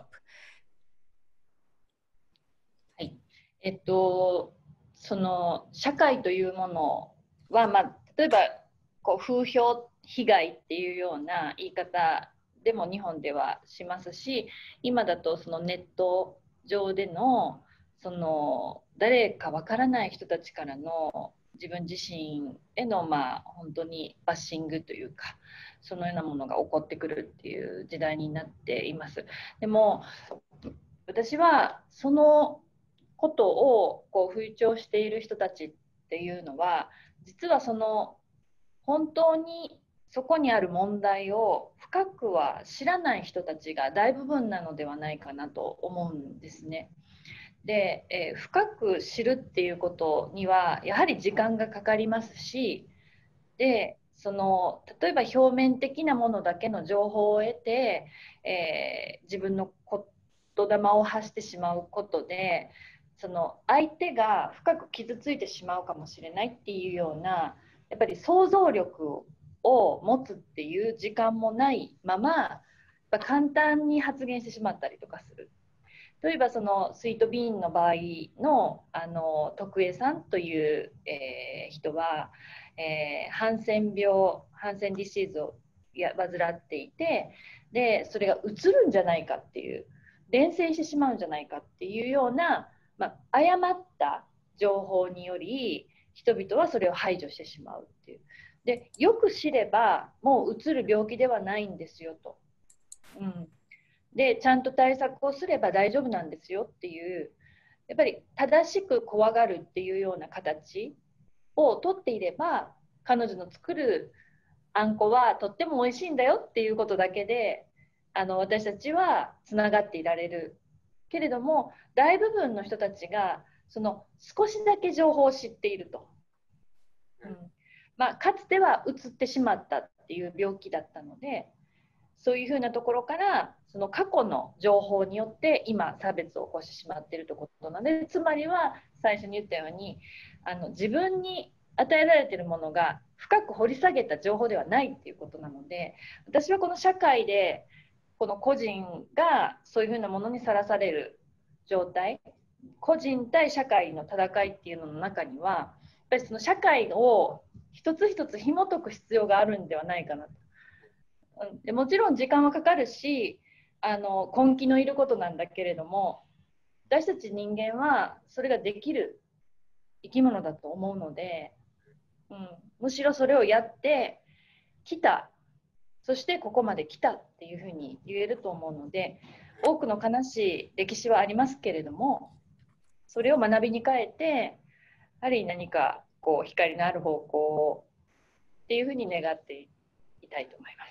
C: はい。えっと、その社会というものは、まあ、例えばこう風評被害っていうような言い方でも日本ではしますし、今だとそのネット上でのその誰かわからない人たちからの自分自身へのまあ本当にバッシングというか、そのようなものが起こってくるっていう時代になっています。でも私はそのことをこう風潮している人たちっていうのは、実はその本当にそこにある問題を深くは知らない人たちが大部分なのではないかなと思うんですね。で、えー、深く知るっていうことにはやはり時間がかかりますし、でその例えば表面的なものだけの情報を得て、えー、自分の言霊を発してしまうことで、その相手が深く傷ついてしまうかもしれないっていうような、やっぱり想像力を持つっていう時間もないまま、やっぱ簡単に発言してしまったりとかする。例えばそのスイートビーンの場合のあの徳江さんという、えー、人は、えー、ハンセン病、ハンセンディシーズをや患っていて、でそれがうつるんじゃないかっていう、伝染してしまうんじゃないかっていうような、まあ、誤った情報により人々はそれを排除してしまうっていう。でよく知ればもううつる病気ではないんですよと、うん、でちゃんと対策をすれば大丈夫なんですよっていう、やっぱり正しく怖がるっていうような形をとっていれば、彼女の作るあんこはとっても美味しいんだよっていうことだけで、あの私たちはつながっていられるけれども、大部分の人たちがその少しだけ情報を知っていると、うんまあ、かつてはうつってしまったっていう病気だったので、そういうふうなところからその過去の情報によって今差別を起こしてしまっているということなので、つまりは最初に言ったように、あの自分に与えられているものが深く掘り下げた情報ではないっていうことなので、私はこの社会でこの個人がそういうふうなものにさらされる状態、個人対社会の戦いっていうのの中には、やっぱりその社会を一つ一つ紐解く必要があるんではないかなと。でもちろん時間はかかるし、あの根気のいることなんだけれども、私たち人間はそれができる生き物だと思うので、うん、むしろそれをやってきた、そしてここまで来たっていうふうに言えると思うので、多くの悲しい歴史はありますけれども、それを学びに変えて、やはり何かこう光のある方向っていうふうに願っていたいと思います。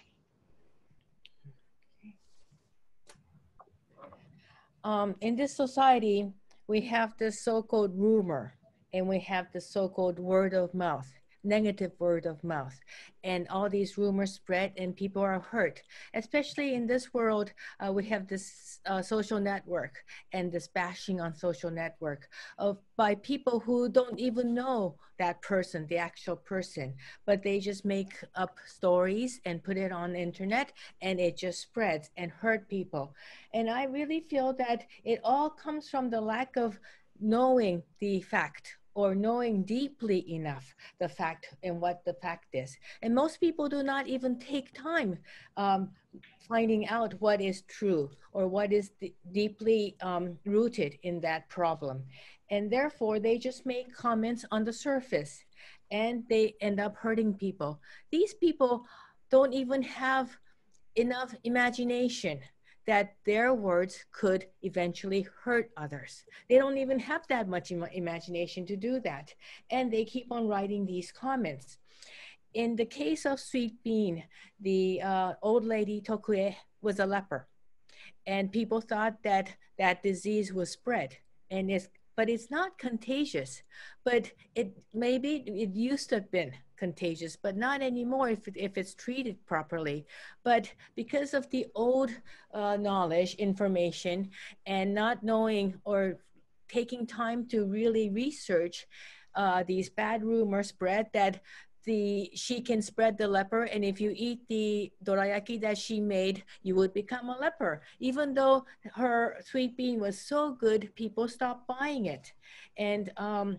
B: Um, in this society, we have this so-called rumor, and we have the so-called word of mouth, negative word of mouth, and all these rumors spread and people are hurt. Especially in this world, uh, we have this uh, social network and this bashing on social network of by people who don't even know that person, the actual person, but they just make up stories and put it on the internet, and it just spreads and hurt people. And I really feel that it all comes from the lack of knowing the fact or knowing deeply enough the fact and what the fact is. And most people do not even take time um, finding out what is true or what is deeply um, rooted in that problem. And therefore, they just make comments on the surface and they end up hurting people. These people don't even have enough imagination that their words could eventually hurt others. They don't even have that much im- imagination to do that. And they keep on writing these comments. In the case of Sweet Bean, the uh, old lady Tokue was a leper. And people thought that that disease was spread. And it's, but it's not contagious. But it maybe it used to have been contagious, but not anymore if, it, if it's treated properly. But because of the old uh, knowledge, information, and not knowing or taking time to really research, uh, these bad rumors spread that the she can spread the leper, and if you eat the dorayaki that she made, you would become a leper. Even though her sweet bean was so good, people stopped buying it. And um,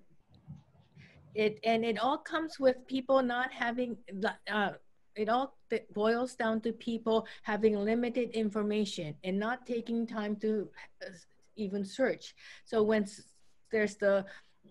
B: it and it all comes with people not having uh, it all boils down to people having limited information and not taking time to even search. So when there's the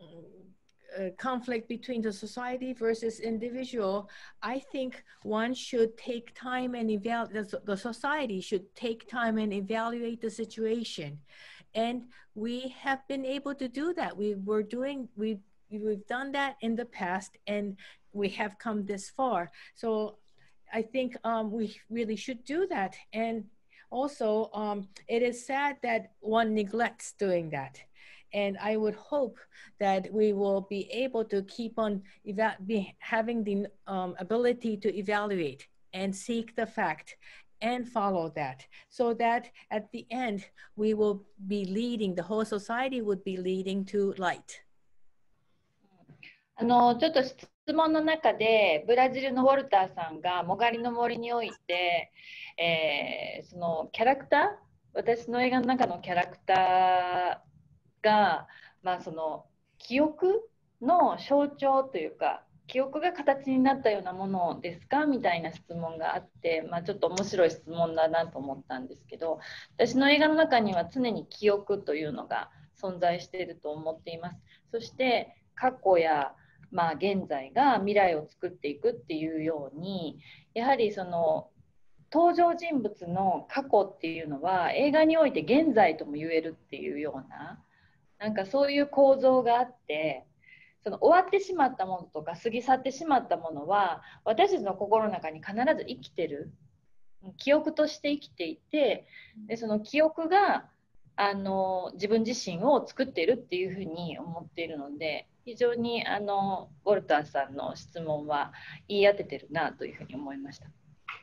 B: uh, conflict between the society versus individual, I think one should take time and evaluate, the society should take time and evaluate the situation. And we have been able to do that. We were doing, we we've done that in the past, and we have come this far. So I think um, we really should do that. And also, um, it is sad that one neglects doing that. And I would hope that we will be able to keep on eva- be having the um, ability to evaluate and seek the fact and follow that, so that at the end, we will be leading, the whole society would be leading to light.
C: あのちょっと質問の中でブラジルのウォルターさんがもがりの森において、えー、そのキャラクター、私の映画の中のキャラクターが、まあ、その記憶の象徴というか記憶が形になったようなものですかみたいな質問があって、まあ、ちょっと面白い質問だなと思ったんですけど、私の映画の中には常に記憶というのが存在していると思っています。そして過去やまあ、現在が未来を作っていくっていうように、やはりその登場人物の過去っていうのは映画において現在とも言えるっていうような、なんかそういう構造があって、その終わってしまったものとか過ぎ去ってしまったものは私たちの心の中に必ず生きてる、記憶として生きていて、でその記憶があの自分自身を作っているっていうふうに思っているので、非常にあのウォルターさんの質問は言い当ててるなというふうに思いました。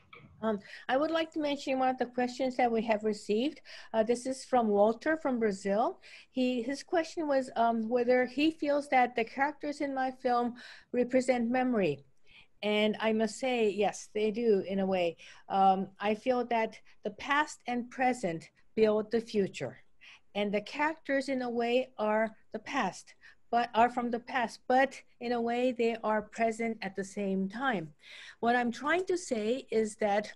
B: Um, I would like to mention one of the questions that we have received. Uh, this is from Walter from Brazil. He, his question was um, whether he feels that the characters in my film represent memory. And I must say, yes, they do in a way. Um, I feel that the past and present build the future. And the characters in a way are the past, but are from the past, but in a way they are present at the same time. What I'm trying to say is that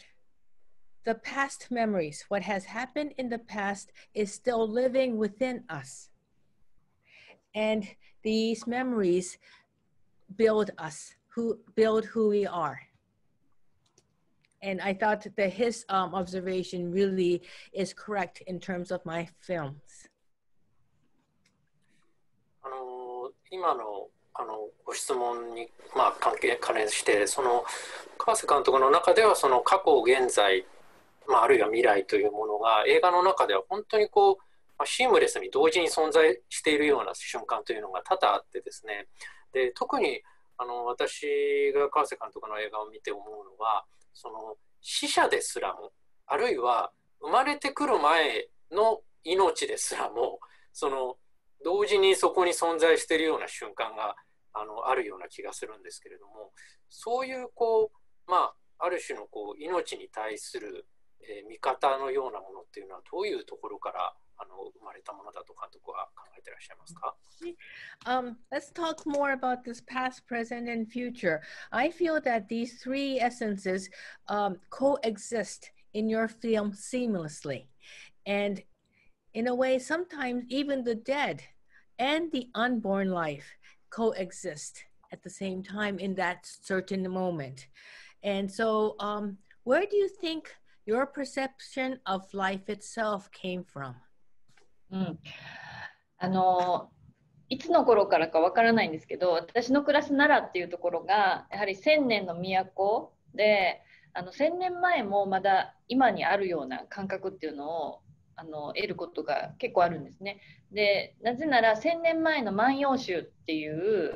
B: the past memories, what has happened in the past is still living within us. And these memories build us, who build who we are. And I thought that his um, observation really is correct in terms of my films.
A: あの今のあのご質問に、まあ、関係関連して、その川瀬監督の中ではその過去現在、まあ、あるいは未来というものが映画の中では本当にこう、まあ、シームレスに同時に存在しているような瞬間というのが多々あってですね、で特にあの私が川瀬監督の映画を見て思うのは、その死者ですらも、あるいは生まれてくる前の命ですらも、その同時にそこに存在しているような瞬間が あの、あるような気がするんですけれども、そういうこう、まあ、ある種のこう命に対する、えー、見方のようなものっていうのはどういうところからああの生まれたものだと監督は考えていらっしゃいますか？
B: Um, let's talk more about this past, present, and future. I feel that these three essences um, coexist in your film seamlessly. And in a way, sometimes even the dead and the unborn life coexist at the same time in that certain moment. And so, um, where do you think your perception of life itself came from?
C: うん、あのいつの頃からかわからないんですけど、私の暮らす奈良っていうところがやはり千年の都で、あの千年前もまだ今にあるような感覚っていうのをあの得ることが結構あるんですね。で、なぜなら千年前の万葉集っていう、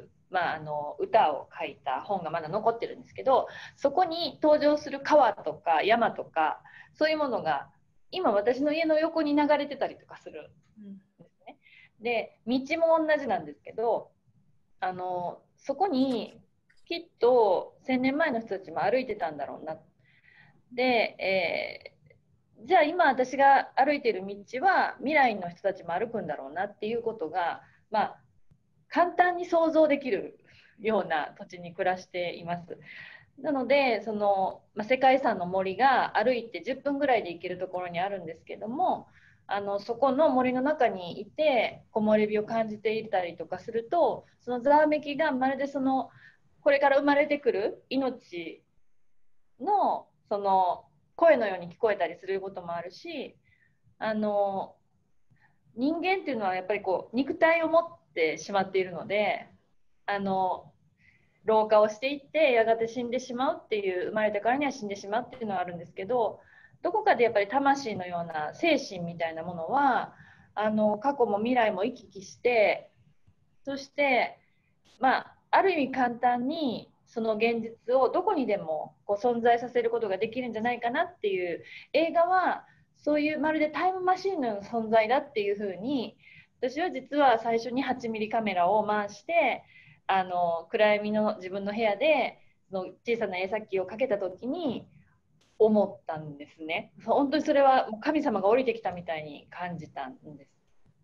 C: まあ、あの歌を書いた本がまだ残ってるんですけど、そこに登場する川とか山とかそういうものが今私の家の横に流れてたりとかするんですね。で、道も同じなんですけど、あのそこにきっとせんねんまえの人たちも歩いてたんだろうな。で、えー、じゃあ今私が歩いている道は未来の人たちも歩くんだろうなっていうことが、まあ、簡単に想像できるような土地に暮らしています。なのでその、まあ、世界遺産の森が歩いてじゅっぷんぐらいで行けるところにあるんですけども、あのそこの森の中にいて木漏れ日を感じていたりとかすると、そのざわめきがまるでそのこれから生まれてくる命のその声のように聞こえたりすることもあるし、あの人間っていうのはやっぱりこう肉体を持ってしまっているので、あの老化をしていってやがて死んでしまうっていう、生まれてからには死んでしまうっていうのはあるんですけど、どこかでやっぱり魂のような精神みたいなものはあの過去も未来も行き来して、そしてまあある意味簡単にその現実をどこにでもこう存在させることができるんじゃないかなっていう、映画はそういうまるでタイムマシンのような存在だっていうふうに、私は実は最初にはちミリカメラを回してあの暗闇の自分の部屋でその小さな絵先をかけた時に思ったんですね。本当にそれは神様が降りてきたみたいに感じたんです。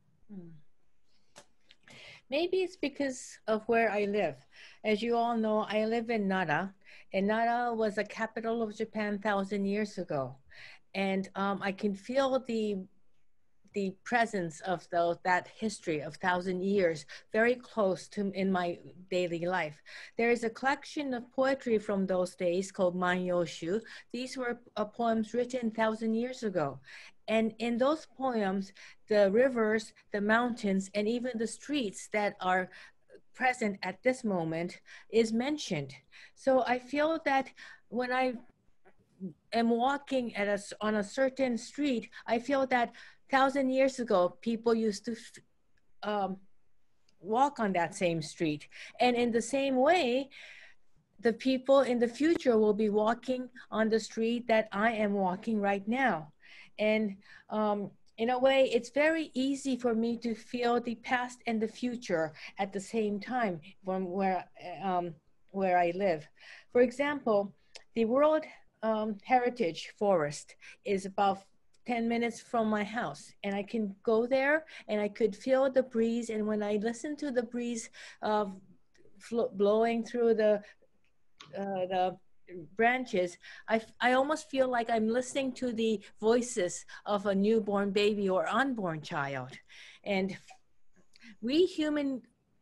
B: Maybe it's because of where I live. As you all know, I live in Nara, and Nara was the capital of Japan thousand years ago. And um, I can feel the the presence of those, that history of thousand years very close to in my daily life. There is a collection of poetry from those days called Manyoshu. These were uh, poems written thousand years ago. And in those poems, the rivers, the mountains, and even the streets that are present at this moment is mentioned. So I feel that when I am walking at a, on a certain street, I feel that thousand years ago, people used to um, walk on that same street. And in the same way, the people in the future will be walking on the street that I am walking right now. And um, in a way, it's very easy for me to feel the past and the future at the same time from where, um, where I live. For example, the World um, Heritage Forest is about ten minutes from my house, and I can go there and I could feel the breeze. And when I listen to the breeze uh, blowing through the uh, the branches, I, I almost feel like I'm listening to the voices of a newborn baby or unborn child. And we human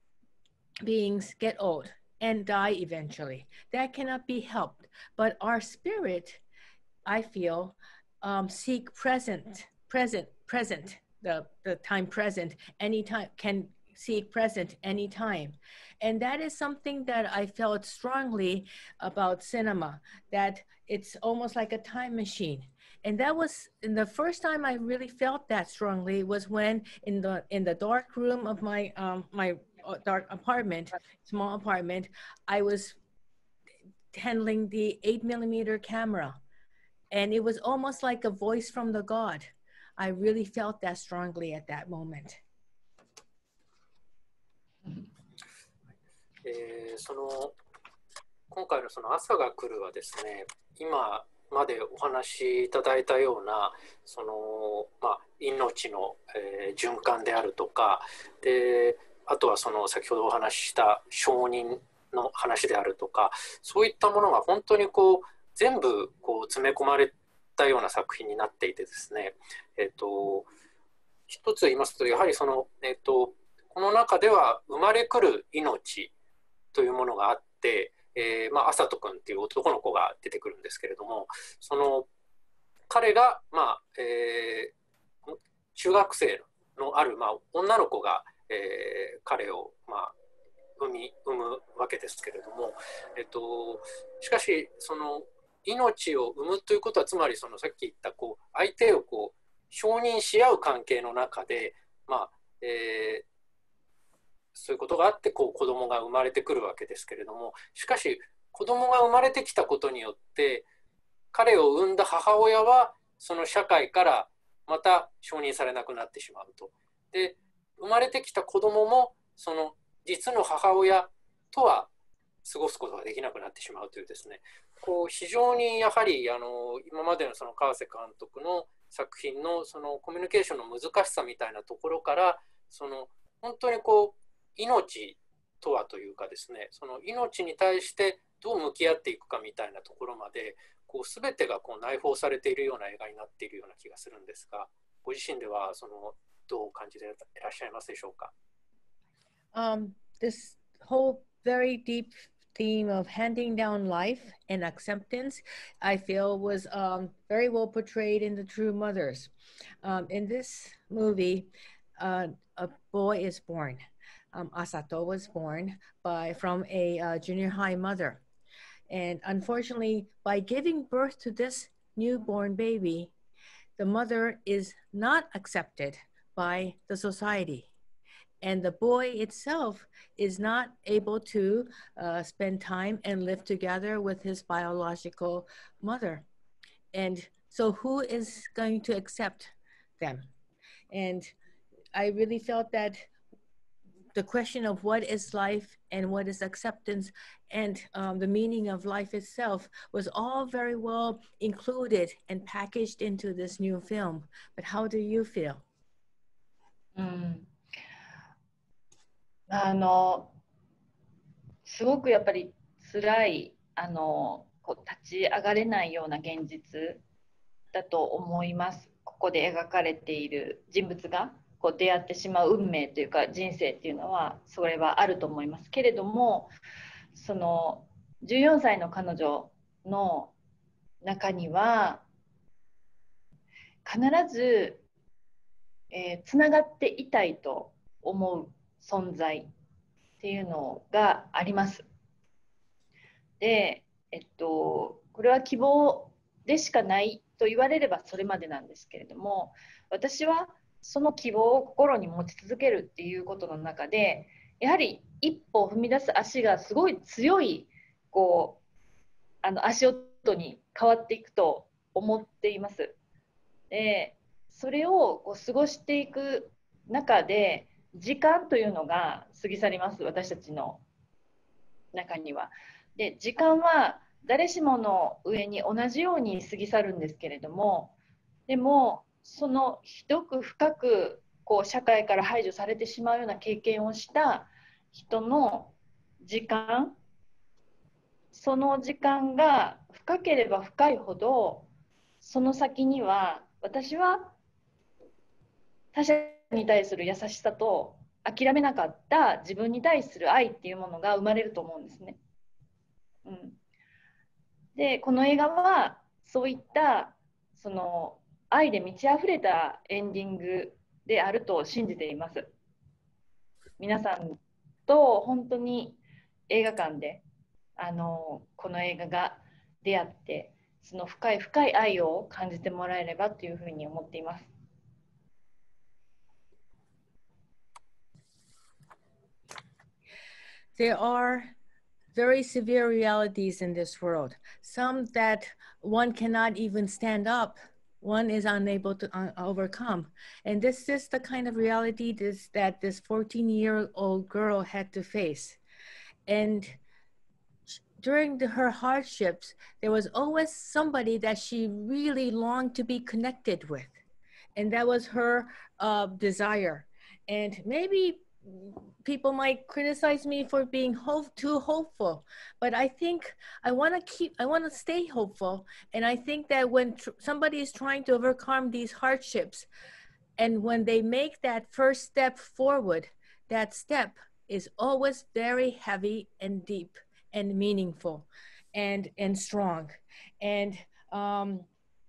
B: beings get old and die eventually. That cannot be helped. But our spirit, I feel, um, seek present, present, present, the, the time present, anytime, can seek present anytime. And that is something that I felt strongly about cinema, that it's almost like a time machine. And that was, in the first time I really felt that strongly was when in the in the dark room of my um, my dark apartment, small apartment, I was handling the eight millimeter camera. And it was almost like a voice from the God. I really felt that strongly at that moment.
A: えー、その今回のその朝が来るはですね、今までお話しいただいたようなその、まあ、命の、えー、循環であるとかで、あとはその先ほどお話しした承認の話であるとか、そういったものが本当にこう全部こう詰め込まれたような作品になっていてですね、えっと、一つ言いますとやはりその、えっと、この中では生まれくる命というものがあって、えーまあ、アサト君っていう男の子が出てくるんですけれども、その彼が、まあえー、中学生のある、まあ、女の子が、えー、彼を、まあ、産み産むわけですけれども、えっと、しかしその命を産むということはつまりそのさっき言ったこう相手をこう承認し合う関係の中で、まあえー、そういうことがあってこう子供が生まれてくるわけですけれども、しかし子供が生まれてきたことによって彼を産んだ母親はその社会からまた承認されなくなってしまうと。で、生まれてきた子供もその実の母親とは過ごすことができなくなってしまうというですね、こう非常にやはりあの今までのその川瀬監督の作品のそのコミュニケーションの難しさみたいなところから、その本当にこう命とはというかですね、その命に対してどう向き合っていくかみたいなところまでこう全てがこう内包されているような映画になっているような気がするんですが、ご自身ではそのどう感じていらっしゃいますでしょうか。
B: Um, this whole very deep theme of handing down life and acceptance, I feel, was um, very well portrayed in The True Mothers. Um, in this movie, uh, a boy is born. Um, Asato was born by from a uh, junior high mother. And unfortunately, by giving birth to this newborn baby, the mother is not accepted by the society. And the boy itself is not able to uh, spend time and live together with his biological mother. And so who is going to accept them? And I really felt that the question of what is life and what is acceptance and um, the meaning of life itself was all very well included and packaged into this new film. But how do you feel?
C: Mm. あのすごくやっぱり辛いあのこう立ち上がれないような現実だと思います。ここで描かれている人物がこう出会ってしまう運命というか人生っていうのはそれはあると思いますけれども、そのじゅうよんさいの彼女の中には必ず、えー、つながっていたいと思う存在っていうのがあります。で、えっと、これは希望でしかないと言われればそれまでなんですけれども、私はその希望を心に持ち続けるっていうことの中で、やはり一歩踏み出す足がすごい強いこうあの足音に変わっていくと思っています。で、それをこう過ごしていく中で時間というのが過ぎ去ります、私たちの中には。で、時間は誰しもの上に同じように過ぎ去るんですけれども、でもそのひどく深くこう社会から排除されてしまうような経験をした人の時間、その時間が深ければ深いほど、その先には私は他者に対する優しさと諦めなかった自分に対する愛っていうものが生まれると思うんですね。うん、で、この映画はそういったその愛で満ち溢れたエンディングであると信じています。皆さんと本当に映画館であのこの映画が出会ってその深い深い愛を感じてもらえればというふうに思っています。
B: There are very severe realities in this world, some that one cannot even stand up, one is unable to uh, overcome. And this is the kind of reality this, that this fourteen-year-old girl had to face. And during the, her hardships, there was always somebody that she really longed to be connected with. And that was her uh, desire. And maybe people might criticize me for being hope, too hopeful, but I think I want to keep, I want to stay hopeful. And I think that when tr- somebody is trying to overcome these hardships, and when they make that first step forward, that step is always very heavy and deep and meaningful and, and strong. And, um,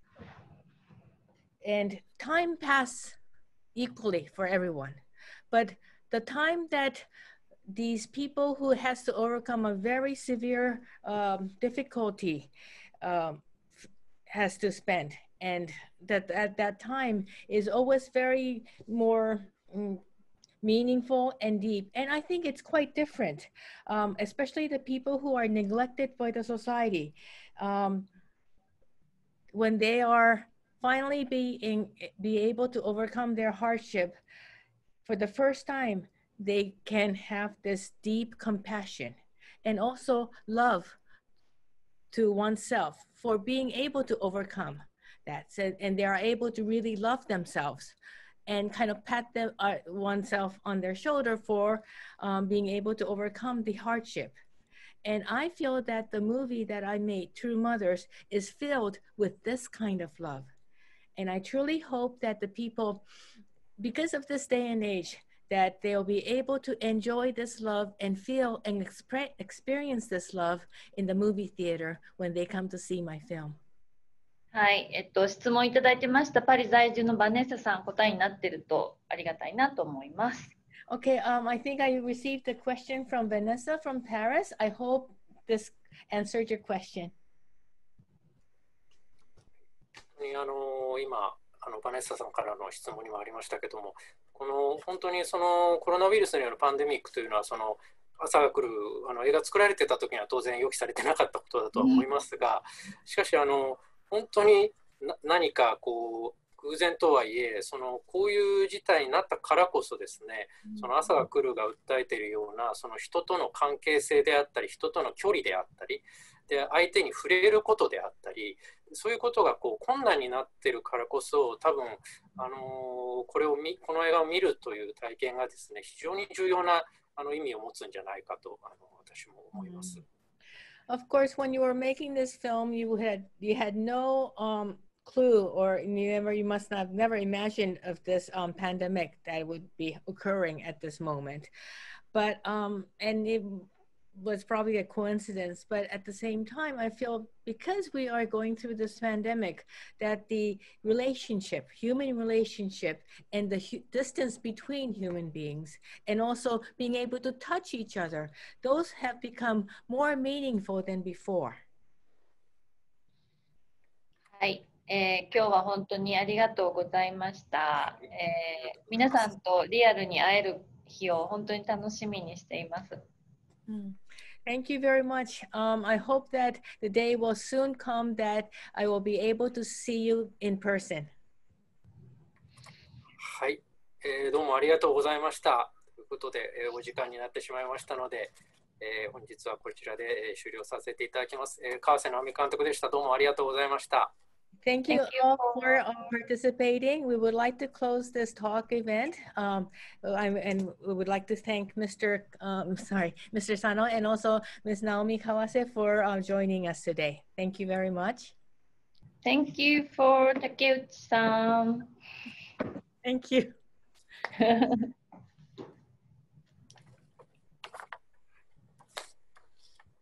B: and time passes equally for everyone. But the time that these people who has to overcome a very severe um, difficulty um, has to spend, and that at that time is always very more mm, meaningful and deep. And I think it's quite different, um, especially the people who are neglected by the society. Um, when they are finally being be able to overcome their hardship, for the first time, they can have this deep compassion and also love to oneself for being able to overcome that. So, and they are able to really love themselves and kind of pat them, uh, oneself on their shoulder for um, being able to overcome the hardship. And I feel that the movie that I made, True Mothers, is filled with this kind of love. And I truly hope that the people, because of this day and age, that they'll be able to enjoy this love and feel and expre- experience this love in the movie theater when they come to see my film.
C: はい、えっと、質問いただいてました。パリ在住のバネッサさん、答えになってるとありがたいなと思います。
B: Okay, um, I think I received a question from Vanessa from Paris. I hope this answered your question.
A: あの今あのバネッサさんからの質問にもありましたけども、この本当にそのコロナウイルスによるパンデミックというのはその朝が来るあの映画作られてた時には当然予期されてなかったことだとは思いますが、しかしあの本当にな何かこう偶然とはいえそのこういう事態になったからこそですね、その朝が来るが訴えているようなその人との関係性であったり人との距離であったりで相手に触れることであったり、そういうことがこう困難になっているからこそ多分あのこれを見この映画を見るという体験がですね非常に重要なあの意味を持つんじゃないかとあの私も思います。
B: Of course, when you were making this film, you had you had no um, clue, or you never you must have never imagined of this um, pandemic that would be occurring at this moment. But um, and it was probably a coincidence, but at the same time, I feel because we are going through this pandemic, that the relationship, human relationship, and the hu- distance between human beings, and also being able to touch each other, those have become more meaningful than before.
C: はい、えー、今日は本当にありがとうございました、えー、皆さんとリアルに会える日を本当に楽しみにしています。
B: Mm. Thank you very much. Um, I hope that the day will soon come that I will be able to see you in person.
A: はい、えー、どうもありがとうございました。ということで、えー、お時間になってしまいましたので、えー、本日はこちらで、えー、終了させていただきます。えー、川瀬直美監督でした。どうもありがとうございました。
B: Thank you all for uh, participating. We would like to close this talk event, um, I'm, and we would like to thank Mister Um, sorry, Mister Sano and also Miz Naomi Kawase for uh, joining us today. Thank you very much.
C: Thank you for Takeuchi-san.
B: Thank you.